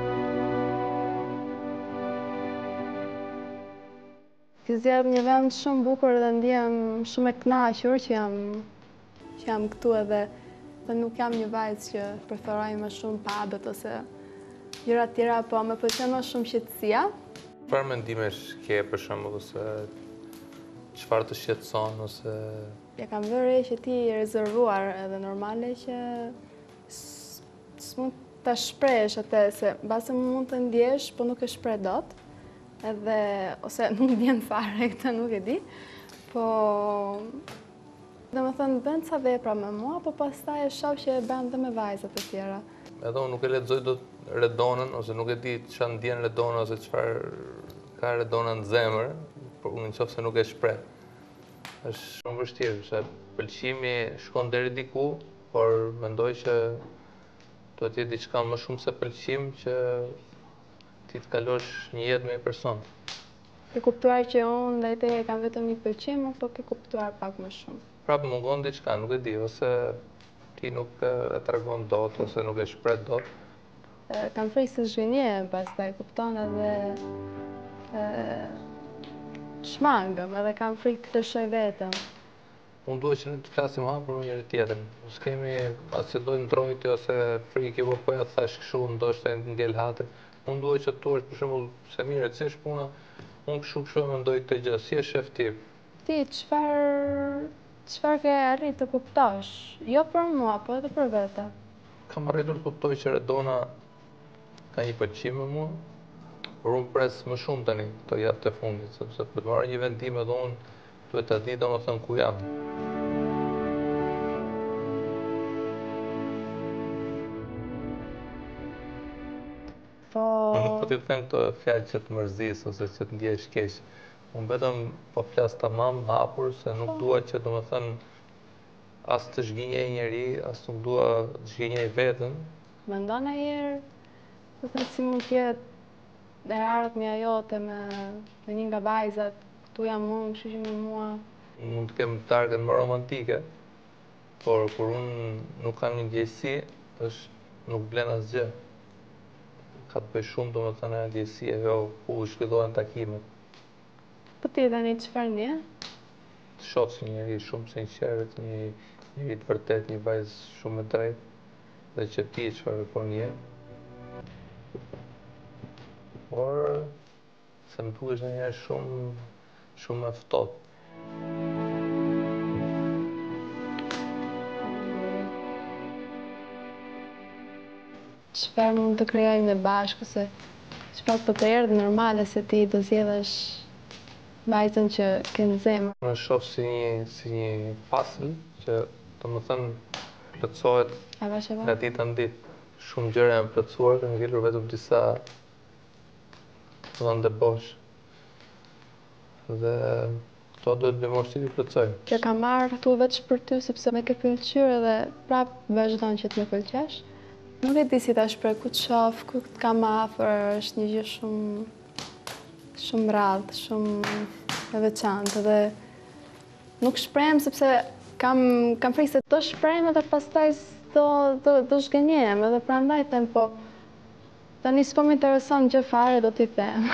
Ky zgjedh një vend shumë bukur dhe ndihem shumë e kënaqur që jam këtu edhe nuk jam një vajzë që preferoj më shumë pubet ose gjëra të tjera, po më pëlqen më shumë qetësia. Çfarë mendimesh ke për shembull ose çfarë të shqetëson ose Ja kam vënë që ti je rezervuar edhe normale që s'mund ta shprehësh atë se mbase mund të ndjesh, po nuk e shpreh dot. Edhe ose nuk vjen fare këtë, nuk e di. Po domethënë bën ca vepra me mua, po pastaj e shoh që e bën edhe me vajzat e tjera. Edhe unë nuk e lexoj dot Redonën ose nuk e di çfarë ndjen Redona ose çfarë ka Redona në zemër, por unë nëse nuk e shpreh. Është shumë vështirë, se pëlqimi shkon deri diku, por mendoj që duhet të jetë diçka më shumë se pëlqim që ti të kalosh një jetë me një person. Ke kuptuar që unë ndaj teje kam vetëm një pëlqim, po ke kuptuar pak më shumë. Prapë mungon diçka, nuk e di, ose ti nuk e tregon dot ose nuk e shpreh dot. Kam frikë se zhgënjehem pastaj, kupton, edhe shmangëm, edhe kam frikë të lëshoj vetëm. Unë duhet që ne të flasim hapur me njëri tjetrin. Mos kemi asë dojnë ndrojti ose frikë, po ja thash kështu, ndoshta ndjel hatër. Unë duhet që tu është për shembull se mirë, si është puna, unë kështu e mendoj këtë gjë, si e shef ti? Ti, çfarë ke arrit të kuptosh? Jo për mua, po edhe për vete. Kam arritur të kuptoj që Redona ka një pëlqim me mua, por unë pres më shumë tani, këto javë të fundit, sepse për të marrë një vendim edhe unë duhet të di domethënë ku jam. Nuk po t'i them këto fjalë që të mërzis ose që të ndjesh keq. Unë vetëm po flas tamam hapur se nuk dua që domethënë as të zhgënjej njeri, as nuk dua të zhgënjej veten. Mendon ajherë si mund të jetë ardhmja jote me një nga vajzat, këtu jam unë, kështu që me mua. Mund të kem targën më romantike, por kur unë nuk kam një ndjesi, nuk blen asgjë. Ka të bëj shumë domethënë ndjesi e ku shkëllohen takimet. Po ti tani çfarë ndjen? Të shoh si njëri shumë sinqert, një njëri të vërtet, një vajzë shumë e drejtë, dhe që ti çfarë po ndjen. Por se më dukesh ndonjëherë shumë e ftohtë. Çfarë mund të krijojmë ne bashkë, ose çfarë po të erdhë normale se ti do zgjedhësh vajzën që ke në zemër? Unë e shoh si një pasën që domethënë plotësohet nga dita në ditë. Shumë gjëra janë plotësuar, kanë ngelur vetëm disa vende bosh. Dhe këto duhet me mos t'i plotësojmë. Që kam marrë këtu vetëm për ty sepse më ke pëlqyer edhe prapë vazhdon që të më pëlqesh. Nuk e di si ta shpreh, ku të shoh, ku të kam afër, është një gjë shumë rradh, shumë e veçantë dhe nuk shprehem sepse kam frikë se do shprehem edhe pastaj do shgënjem, edhe prandaj them po, tani s'po më intereson gjë fare, do t'i them.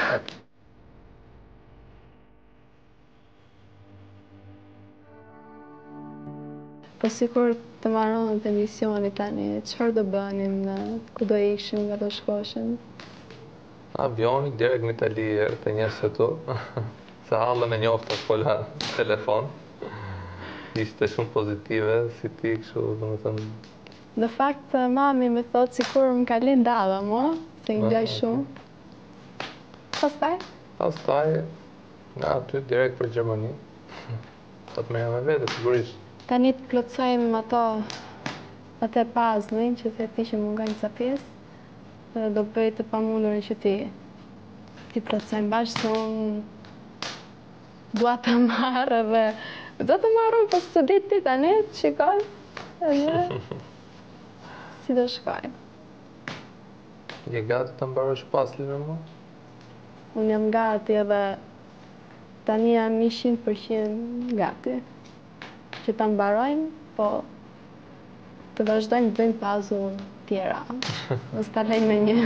Po sikur të marronin të emisioni tani, çfarë do bënim, ku do ishim, nga do shkoshim? Avioni, direkt në Itali, të njerës e tu. Se hallën e njofta s'pola telefon. Ishte shumë pozitive, si ti kështu, do më thënë... Në fakt, mami më thot sikur më ka lind dalla, mo, se ngjaj shumë. Pastaj? Pastaj, nga aty direkt për Gjermani. Do të merrem me vete, sigurisht. Tani të plotsojmë atë puzzle-in që ti që mungojnë ca pjesë, dhe do bëj të pamundurin që ti plotsojmë bashkë, se unë dua të marrë edhe do të marrë, po së ditë ti tani, shikoj, edhe si do shkoj. Je gati të mbarosh puzzle-in me mua? Unë jam gati edhe tani jam 100% gati. Që ta mbarojmë, po të vazhdojmë të bëjmë puzzle tjera. Mos ta lejmë me një.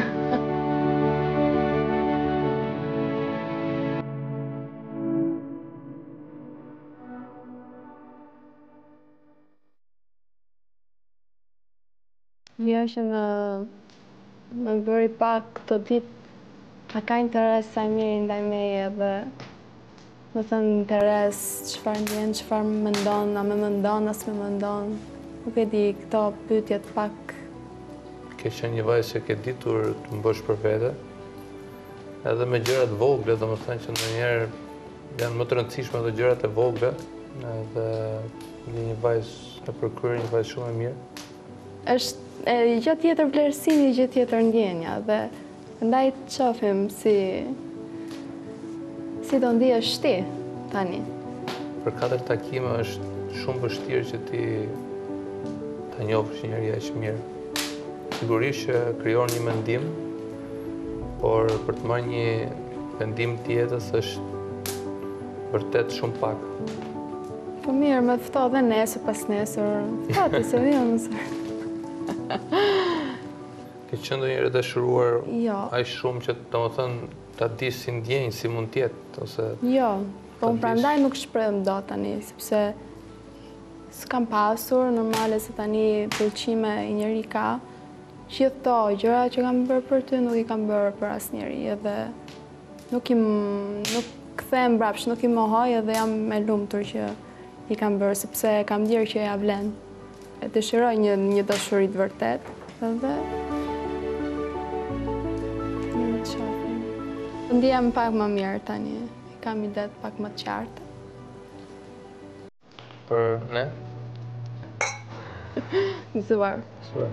Jo që më bëri pak këto ditë, ka interes sa mirë ndaj meje dhe më thënë interes, çfarë ndjen, çfarë më mendon, a më mendon, as më mendon. Nuk e di, këto pyetjet pak. Ke qenë një vajzë që ke ditur të mbosh për vete, edhe me gjërat vogle, do më thënë që ndonjëherë janë më të rëndësishme dhe gjërat e vogle, edhe një vajzë e përkryer, një vajzë shumë e mirë. Është gjë tjetër vlerësimi, gjë tjetër ndjenja, dhe ndaj të qofim si do ndihesh ti tani. Për 4 takime është shumë vështirë që ti ta njohësh njëri aq mirë. Sigurisht që krijon një mendim, por për të marrë një mendim tjetër është vërtet shumë pak. Po mirë, më fto dhe nesër pas nesër. Fati se vjen nësër. Ke qenë ndonjëherë dashuruar Jo. aq shumë që domethënë ta dish si ndjenjë, si mund të jetë ose Jo, po unë prandaj nuk shprehem dot tani, sepse s'kam pasur, normale se tani pëlqime i njeri ka. Gjithë to gjëra që kam bërë për ty nuk i kam bërë për asnjëri, edhe nuk kthehem mbrapsht, nuk i mohoj edhe jam e lumtur që i kam bërë, sepse kam ndjerë që ja vlen. E dëshiroj një dashuri të vërtet, edhe ndihem pak më mirë tani, kam idet pak më të qarta. për ne? Gëzuar. Gëzuar.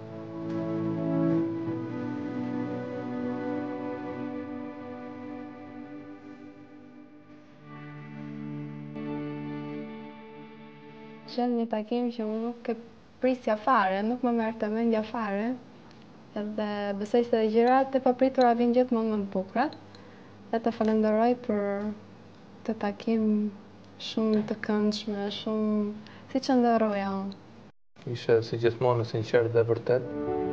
Qenë një takim që unë nuk e prisja fare, nuk më merr të mendja fare. Edhe besoj se gjërat e papritura vijnë gjithmonë më të bukura. Dhe të falenderoj për të takim shumë të këndshme, shumë si që ndërroja unë. Ishe si gjithmonë sinqert dhe vërtet.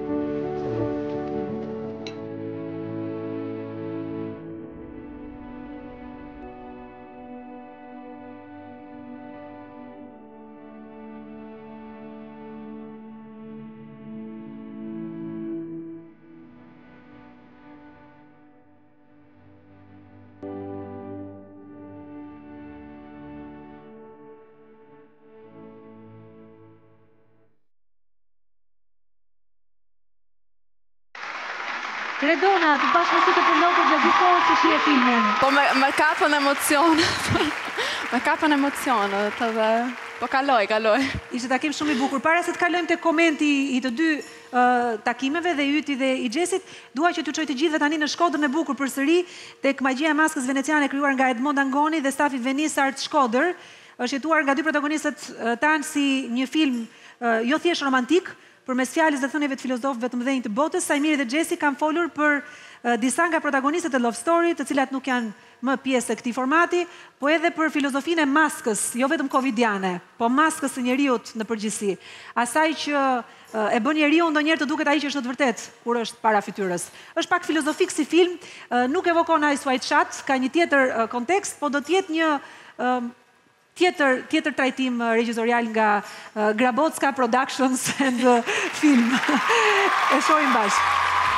Redona, të bashkë me sy të përlotet dhe gjithkohë që shije filmin. Po me kapën emocionet. Me kapën emocionet edhe... Po kaloj. Ishte takim shumë i bukur. Para se të kalojmë të komenti i të dy takimeve dhe yti dhe i Gjesit, dua që t'ju çoj të gjithëve tani në Shkodrën e bukur përsëri, tek Magjia e maskës veneciane krijuar nga Edmond Angoni dhe stafi Venice Art Shkodër. Është jetuar nga dy protagonistët tanë si një film jo thjesht romantik, përmes fjalës dhe thënieve të filozofëve të mëdhenj të botës, Sajmiri dhe Gjesi kanë folur për disa nga protagonistët e Love Story, të cilat nuk janë më pjesë e këtij formati, po edhe për filozofinë e maskës, jo vetëm covidiane, po maskës së njeriut në përgjithësi. Asaj që e bën njeriu ndonjëherë të duket ai që është në të vërtetë kur është para fytyrës. Është pak filozofik si film, nuk evokon Eyes Wide Shut, ka një tjetër kontekst, po do të jetë një tjetër trajtim regjizorial nga Grabocka Productions and Film. E shohim bashkë.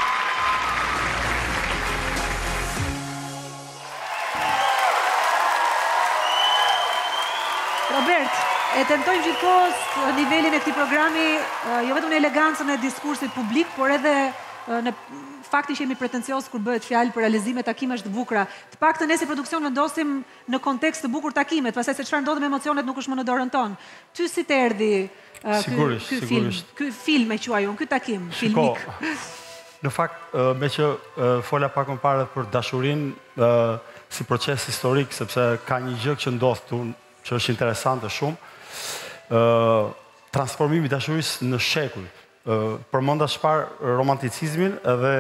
Robert, e tentojmë gjithkohës nivelin e këtij programi, jo vetëm në elegancën e diskursit publik, por edhe në fakti që jemi pretencios kur bëhet fjalë për realizime takimesh të bukura. Të paktën ne si produksion vendosim në kontekst të bukur takimet, pastaj se çfarë ndodh me emocionet nuk është më në dorën tonë. Ty si të erdhi ky film e quaj unë, ky takim filmik? Në fakt, me që fola pak më parë për dashurinë si proces historik, sepse ka një gjë që ndodh këtu që është interesante shumë, transformimi dashurisë në shekuj. Përmenda shpar romanticizmin edhe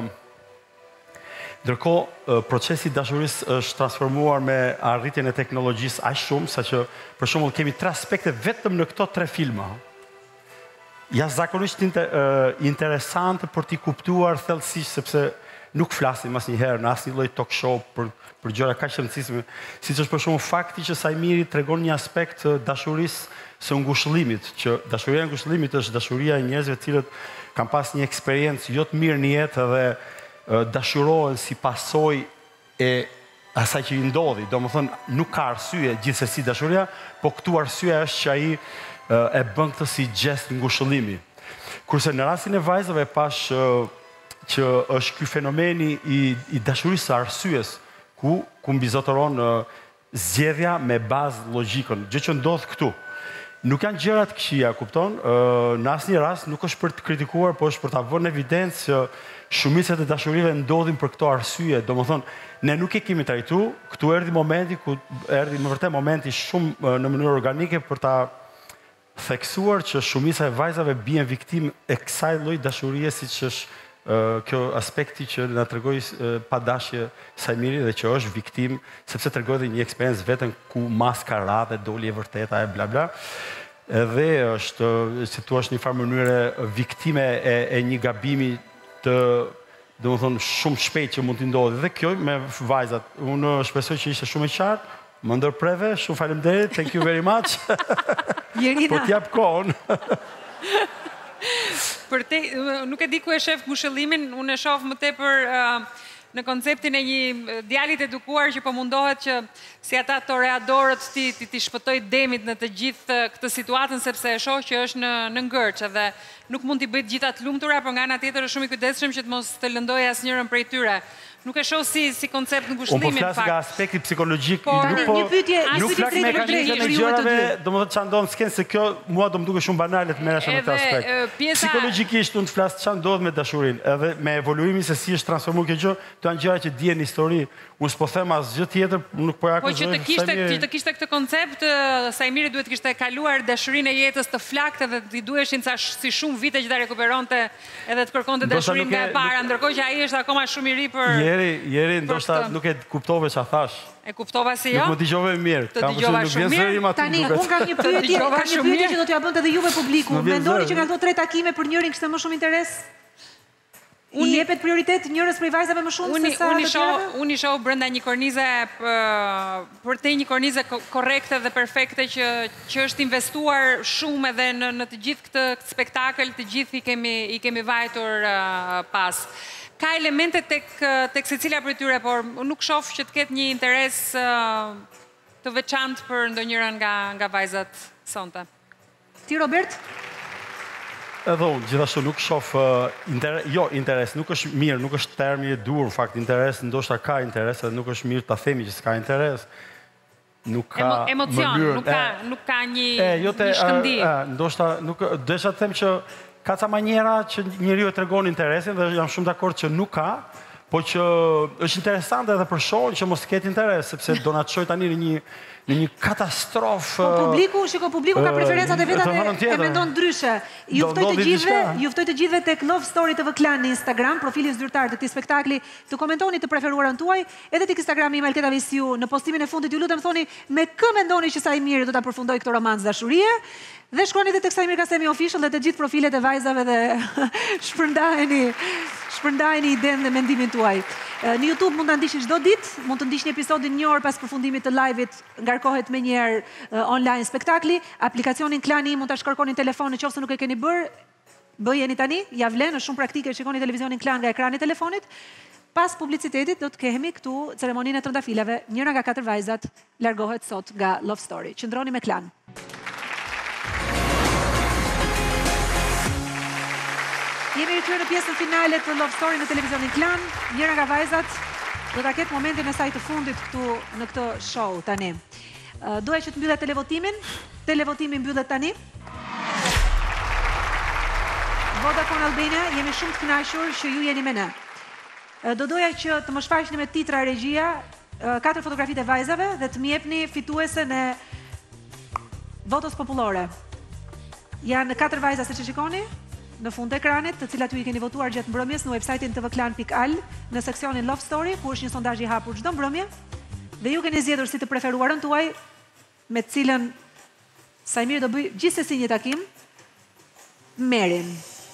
ndërkohë procesi dashurisë është transformuar me arritjen e teknologjisë aq shumë sa që për shembull kemi 3 aspekte vetëm në këto 3 filma. Jashtëzakonisht interesante për t'i kuptuar thellësisht, sepse nuk flasim asnjëherë në asnjë lloj talk show për gjëra kaq të rëndësishme, siç është për shembull fakti që Sajmiri tregon një aspekt të dashurisë së ngushëllimit, që dashuria e ngushëllimit është dashuria e njerëzve të cilët kanë pas një eksperiencë jo të mirë në jetë dhe dashurohen si pasojë e asaj që i ndodhi. Domethënë nuk ka arsye gjithsesi dashuria, po këtu arsyeja është që ai e bën këtë si gjest ngushëllimi. Kurse në rastin e vajzave pash që është ky fenomeni i dashurisë së arsyes, ku mbizotëron zgjedhja me bazë logjikën, gjë që ndodh këtu. Nuk janë gjëra të këqija, kupton? Në asnjë rast nuk është për të kritikuar, po është për ta vënë evidencë që shumicat e dashurive ndodhin për këto arsye. Domethënë, ne nuk e kemi trajtuar, këtu erdhi momenti ku erdhi më vërtet momenti shumë në mënyrë organike për ta theksuar që shumica e vajzave bien viktimë e kësaj lloji dashurie, siç është kjo aspekti që na tregoi pa dashje Sajmiri dhe që është viktim, sepse tregoi një eksperiencë vetën ku maska ra dhe doli e vërteta e bla bla. Edhe është, si thua, në një farë mënyrë viktime e një gabimi të, domethënë, shumë shpejt që mund të ndodhi. Dhe kjo me vajzat, unë shpresoj që ishte shumë e qartë. Më ndërpreve, shumë faleminderit, thank you very much. Po t'jap kohën. Nuk e di ku e shef ngushëllimin, unë e shoh më tepër në konceptin e një djalit edukuar që po mundohet që si ata toreadorët ti shpëtoj demit në të gjithë këtë situatën, sepse e shoh që është në ngërç edhe nuk mund t'i bëjt gjitha të lumtura, por nga ana tjetër është shumë i kujdesshëm që të mos të lëndojë asnjërin prej tyre. Nuk e shoh si koncept në ngushëllimin. Unë po flas nga aspekti psikologjik, nuk flas me mekanizmin e gjërave, domethënë çan ndodh sken se kjo mua do më duket shumë banale të merresh në këtë aspekt. Psikologjikisht unë flas çan ndodh me dashurinë, edhe me evoluimin se si është transformuar kjo gjë, to janë gjëra që dihen në histori. Unë s'po them asgjë tjetër, nuk po ja akuzoj. Po që të kishte këtë koncept, Sajmiri duhet kishte kaluar dashurinë e jetës të flaktë dhe t'i duheshin si shumë vite që ta rekuperonte edhe të kërkonte dashurinë nga e para, ndërkohë që ai është akoma shumë i ri për Jeri, ndoshta nuk e kuptove ç'a thash. E kuptova si jo? Nuk më dëgjove mirë. Të dëgjova shumë mirë. Tani, unë kam një pyetje që do t'ja bënte edhe juve publiku. Mendoni që nga këto 3 takime për njërin kishte më shumë interes? I jepet prioritet njërës prej vajzave më shumë se sa të tjerave? Unë i shoh brenda një kornize për te një kornize korrekte dhe perfekte që është investuar shumë edhe në të gjithë këtë spektakël, të gjithë i kemi vajtur pas. Ka elemente tek secila prej tyre, por nuk shoh që të ketë një interes të veçantë për ndonjërin nga vajzat sonte. Ti, Robert? Edhe unë, gjithashtu nuk shoh interes, nuk është mirë, nuk është termi i dur, fakt interes, ndoshta ka interes, edhe nuk është mirë ta themi që s'ka interes. Nuk ka emocion, nuk ka një shkëndim. Ndoshta nuk desha të them që ka ca manjera që njeriu e tregon interesin dhe jam shumë dakord që nuk ka, po që është interesante edhe për shohën që mos ketë interes, sepse do na çojë tani në në një katastrofë. Po publiku ka preferencat e veta dhe e mendon ndryshe. Ju ftoj të gjithëve tek Love Story TV Klan në Instagram, profilin zyrtar të këtij spektakli, të komentoni të preferuarën tuaj, edhe tek Instagrami Malketa Visiu. Në postimin e fundit ju lutem thoni me kë mendoni që Sajmiri do ta përfundojë këtë romancë dashurie. Dhe shkruani edhe tek Sajmir Kasemi Official dhe të gjithë profilet e vajzave dhe shpërndajeni idenë dhe mendimin tuaj. Në YouTube mund ta ndiqni çdo ditë, mund të ndiqni episodin një orë pas përfundimit të live-it, ngarkohet më njëherë online spektakli. Aplikacionin Klani mund ta shkarkoni në telefon nëse nuk e keni bërë. Bëjeni tani, ja vlen, është shumë praktike, shikoni televizionin Klan nga ekrani i telefonit. Pas publicitetit do të kemi këtu ceremoninë e trëndafilave. Njëra nga 4 vajzat largohet sot nga Love Story. Qëndroni me Klan. Jemi rikthyer në pjesën finale të Love Story në televizionin Klan. Njëra nga vajzat do ta ketë momentin e saj të fundit këtu në këtë show tani. Doja që të mbyllet televotimin. Televotimi mbyllet tani. Vodafone Albania, jemi shumë të kënaqur që ju jeni me ne. Do doja që të më shfaqni me titra regjia 4 fotografitë e vajzave dhe të më jepni fituesen e votos popullore. Janë 4 vajza siç e shikoni në fund të ekranit, të cilat ju i keni votuar gjatë mbrëmjes në website-in tvklan.al në seksionin Love Story, ku është një sondazh i hapur çdo mbrëmje, dhe ju keni zgjedhur si të preferuarën tuaj, me të cilën Sajmiri do bëj gjithsesi një takim, Merin.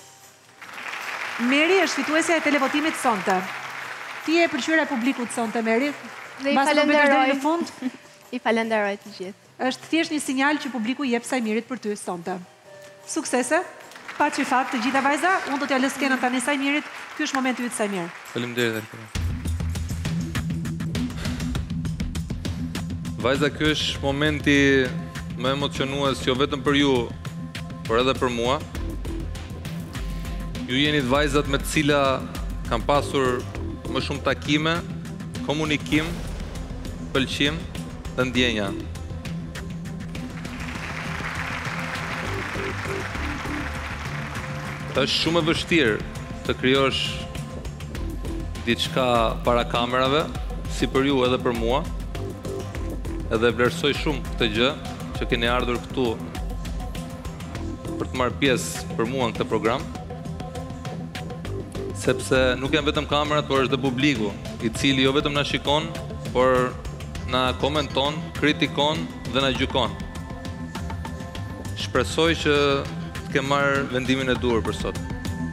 Meri është fituesja e televotimit sonte. Ti je pëlqyera e publikut sonte, Meri. Dhe i falenderoj. I falenderoj të gjithë. Është thjesht një sinjal që publiku jep Sajmirit për ty sonte. Suksese. Pa që fat të gjitha vajza, unë do t'ja lë skenën tani Sajmirit. Ky është momenti yt, Sajmir. Faleminderit. Vajza, ky është momenti më emocionues jo vetëm për ju, por edhe për mua. Ju jeni të vajzat me të cila kam pasur më shumë takime, komunikim, pëlqim dhe ndjenja. Është shumë e vështirë të krijosh diçka para kamerave, si për ju edhe për mua. Edhe vlerësoj shumë këtë gjë që keni ardhur këtu për të marrë pjesë për mua në këtë program. Sepse nuk janë vetëm kamerat, por është dhe publiku, i cili jo vetëm na shikon, por na komenton, kritikon dhe na gjykon. Shpresoj që të ke marrë vendimin e duhur për sot.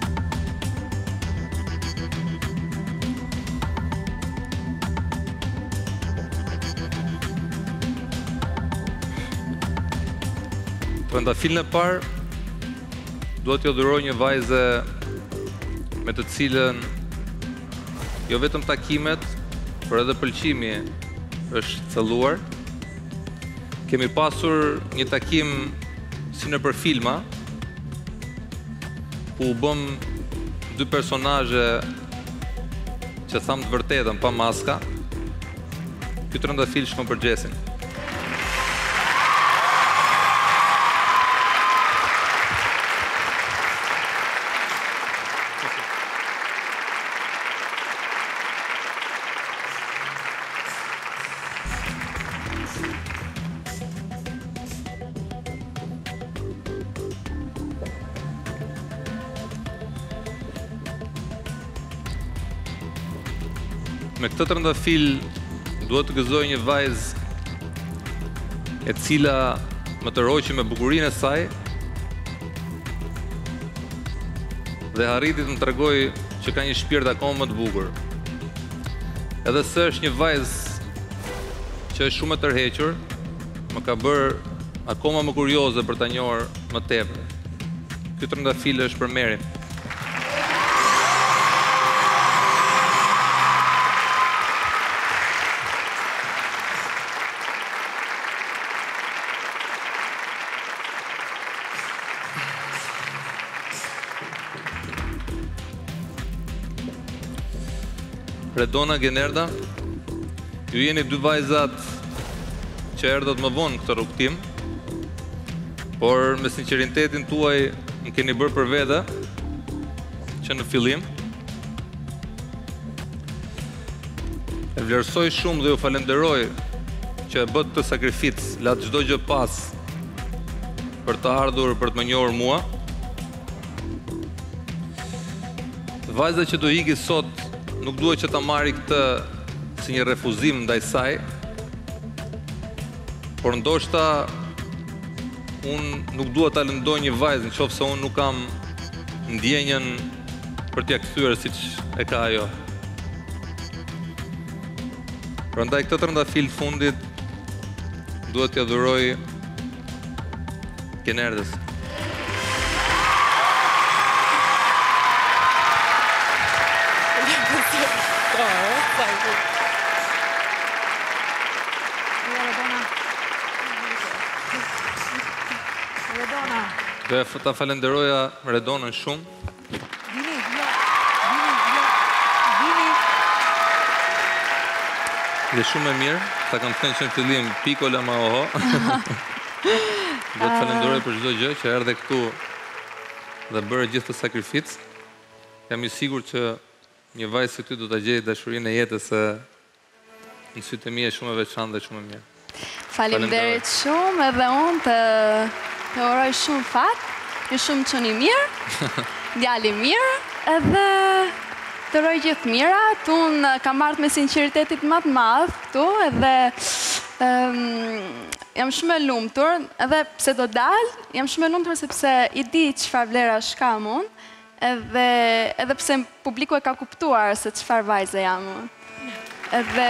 Trëndafilin e parë, duhet t'ju dhuroj një vajze me të cilën jo vetëm takimet, por edhe pëlqimi është thelluar. Kemi pasur një takim si nëpër filma, ku u bëm 2 personazhe që thamë të vërtetën pa maska. Ky trëndafil shkon për Gjesin. Me këtë trëndafil duhet të gëzoj një vajzë e cila më të roqi me bukurinë e saj dhe arriti të më tregoj që ka një shpirt akoma më të bukur. Edhe se është një vajzë që është shumë e tërhequr, më ka bërë akoma më kurioze për ta njohur më tepër. Ky trëndafil është për Merin. Redona Generda, ju jeni 2 vajzat që erdhët më vonë këtë rrugtim, por me sinqeritetin tuaj më keni bërë për vete që në fillim. E vlerësoj shumë dhe ju falenderoj që e bët të sakrificë, latë çdo gjë pas për të ardhur, për të më njohur mua. Vajza që do iki sot nuk duhet që ta marri këtë si një refuzim ndaj saj, por ndoshta unë nuk duhet ta lëndoj një vajzë nëse unë nuk kam ndjenjen për t'ia kthyer siç e ka ajo. Prandaj këtë trëndafil të fundit duhet t'ia dhuroj Kenerdës. Do ta falenderoja Redonën shumë. Dhe shumë e mirë, ta kam thënë që në fillim pikola ma oho. Do të falenderoj për çdo gjë që erdhe këtu dhe bëre gjithë të sakrificë. Jam i sigurt që një vajzë si ty do ta gjejë dashurinë e jetës se në sytë e mi është shumë e veçantë dhe shumë e mirë. Faleminderit shumë edhe unë të uroj shumë fat, ju shumë qëni mirë, djali mirë, edhe të uroj gjithë mirat. Unë kam ardhur me sinqeritetit më të madh këtu edhe jam shumë e lumtur, edhe pse do dal, jam shumë e lumtur sepse i di çfarë vlerash kam unë, edhe pse publiku e ka kuptuar se çfarë vajze jam unë. Edhe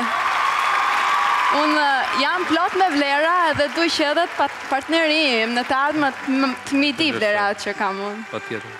unë jam plot me vlera edhe du që edhe partneri im në të ardhmë të mi di vlerat që kam unë. Patjetër.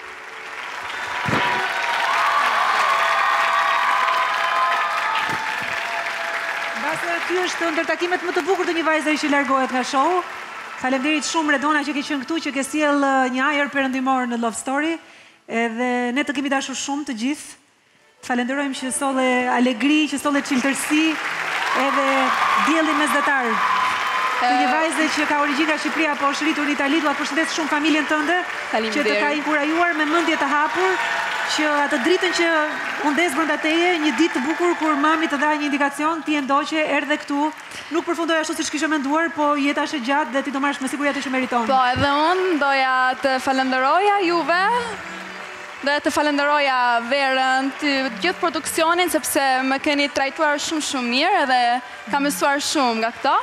Ky është ndër takimet më të bukur të një vajze që largohet nga show. Faleminderit shumë Redona që ke qenë këtu, që ke sjell një ajër perëndimor në Love Story. Edhe ne të kemi dashur shumë të gjithë. Të falenderojmë që solle alegri, që solle çiltërsi, edhe dielli mesdatar. Të një vajze që ka origjinë nga Shqipëria, po është rritur në Itali, dua të përshëndes shumë familjen tënde, që të ka inkurajuar me mendje të hapur, që atë dritën që undes brenda teje, një ditë të bukur kur mami të dha një indikacion, ti e ndoqe, erdhe këtu, nuk përfundoi ashtu siç kishe menduar, po jeta është e gjatë dhe ti do marrësh me siguri atë që meriton. Po, edhe unë doja të falenderoja juve, dhe të falenderoja Verën, të gjithë produksionin, sepse më keni trajtuar shumë mirë edhe kam mësuar shumë nga këto.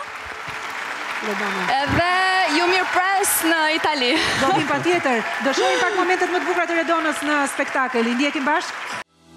Edhe ju mirë pres në Itali. Do vim patjetër. Do shohim pak momentet më të bukura të Redonës në spektakël. I ndjekim bashkë.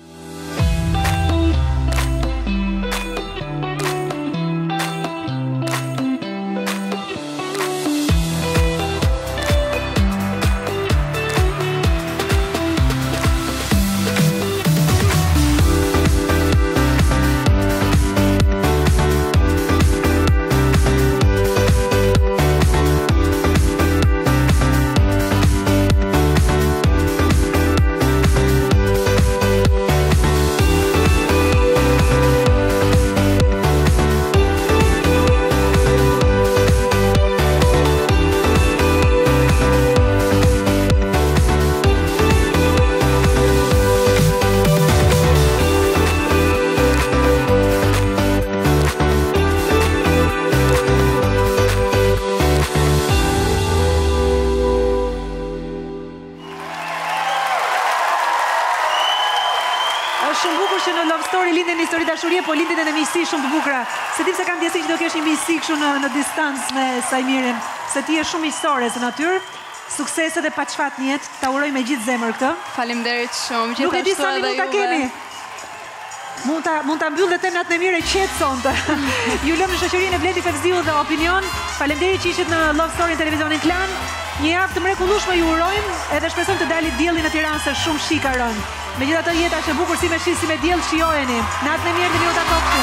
Po lindin e në miqësi shumë të bukura. Se dim se kam ndjesin që do kesh një miqësi kështu në distancë me Sajmirin, se ti je shumë miqësore së natyrë. Suksese dhe paçfat në jetë. Ta uroj me gjithë zemër këtë. Faleminderit shumë. Nuk e di sa minuta kemi. Mund ta mbyll dhe temnat në mirë e qetë sonte. Ju lëm në shoqërinë e Bledi Fevziu dhe Opinion. Faleminderit që ishit në Love Story në televizionin Klan. Një javë të mrekullueshme ju urojmë, edhe shpresojmë të dalit dielli në Tiranë se shumë shi ka rënë. Megjithatë jeta është e bukur si me shi si me diell, shijojeni. Natën e mirë dhe minuta top.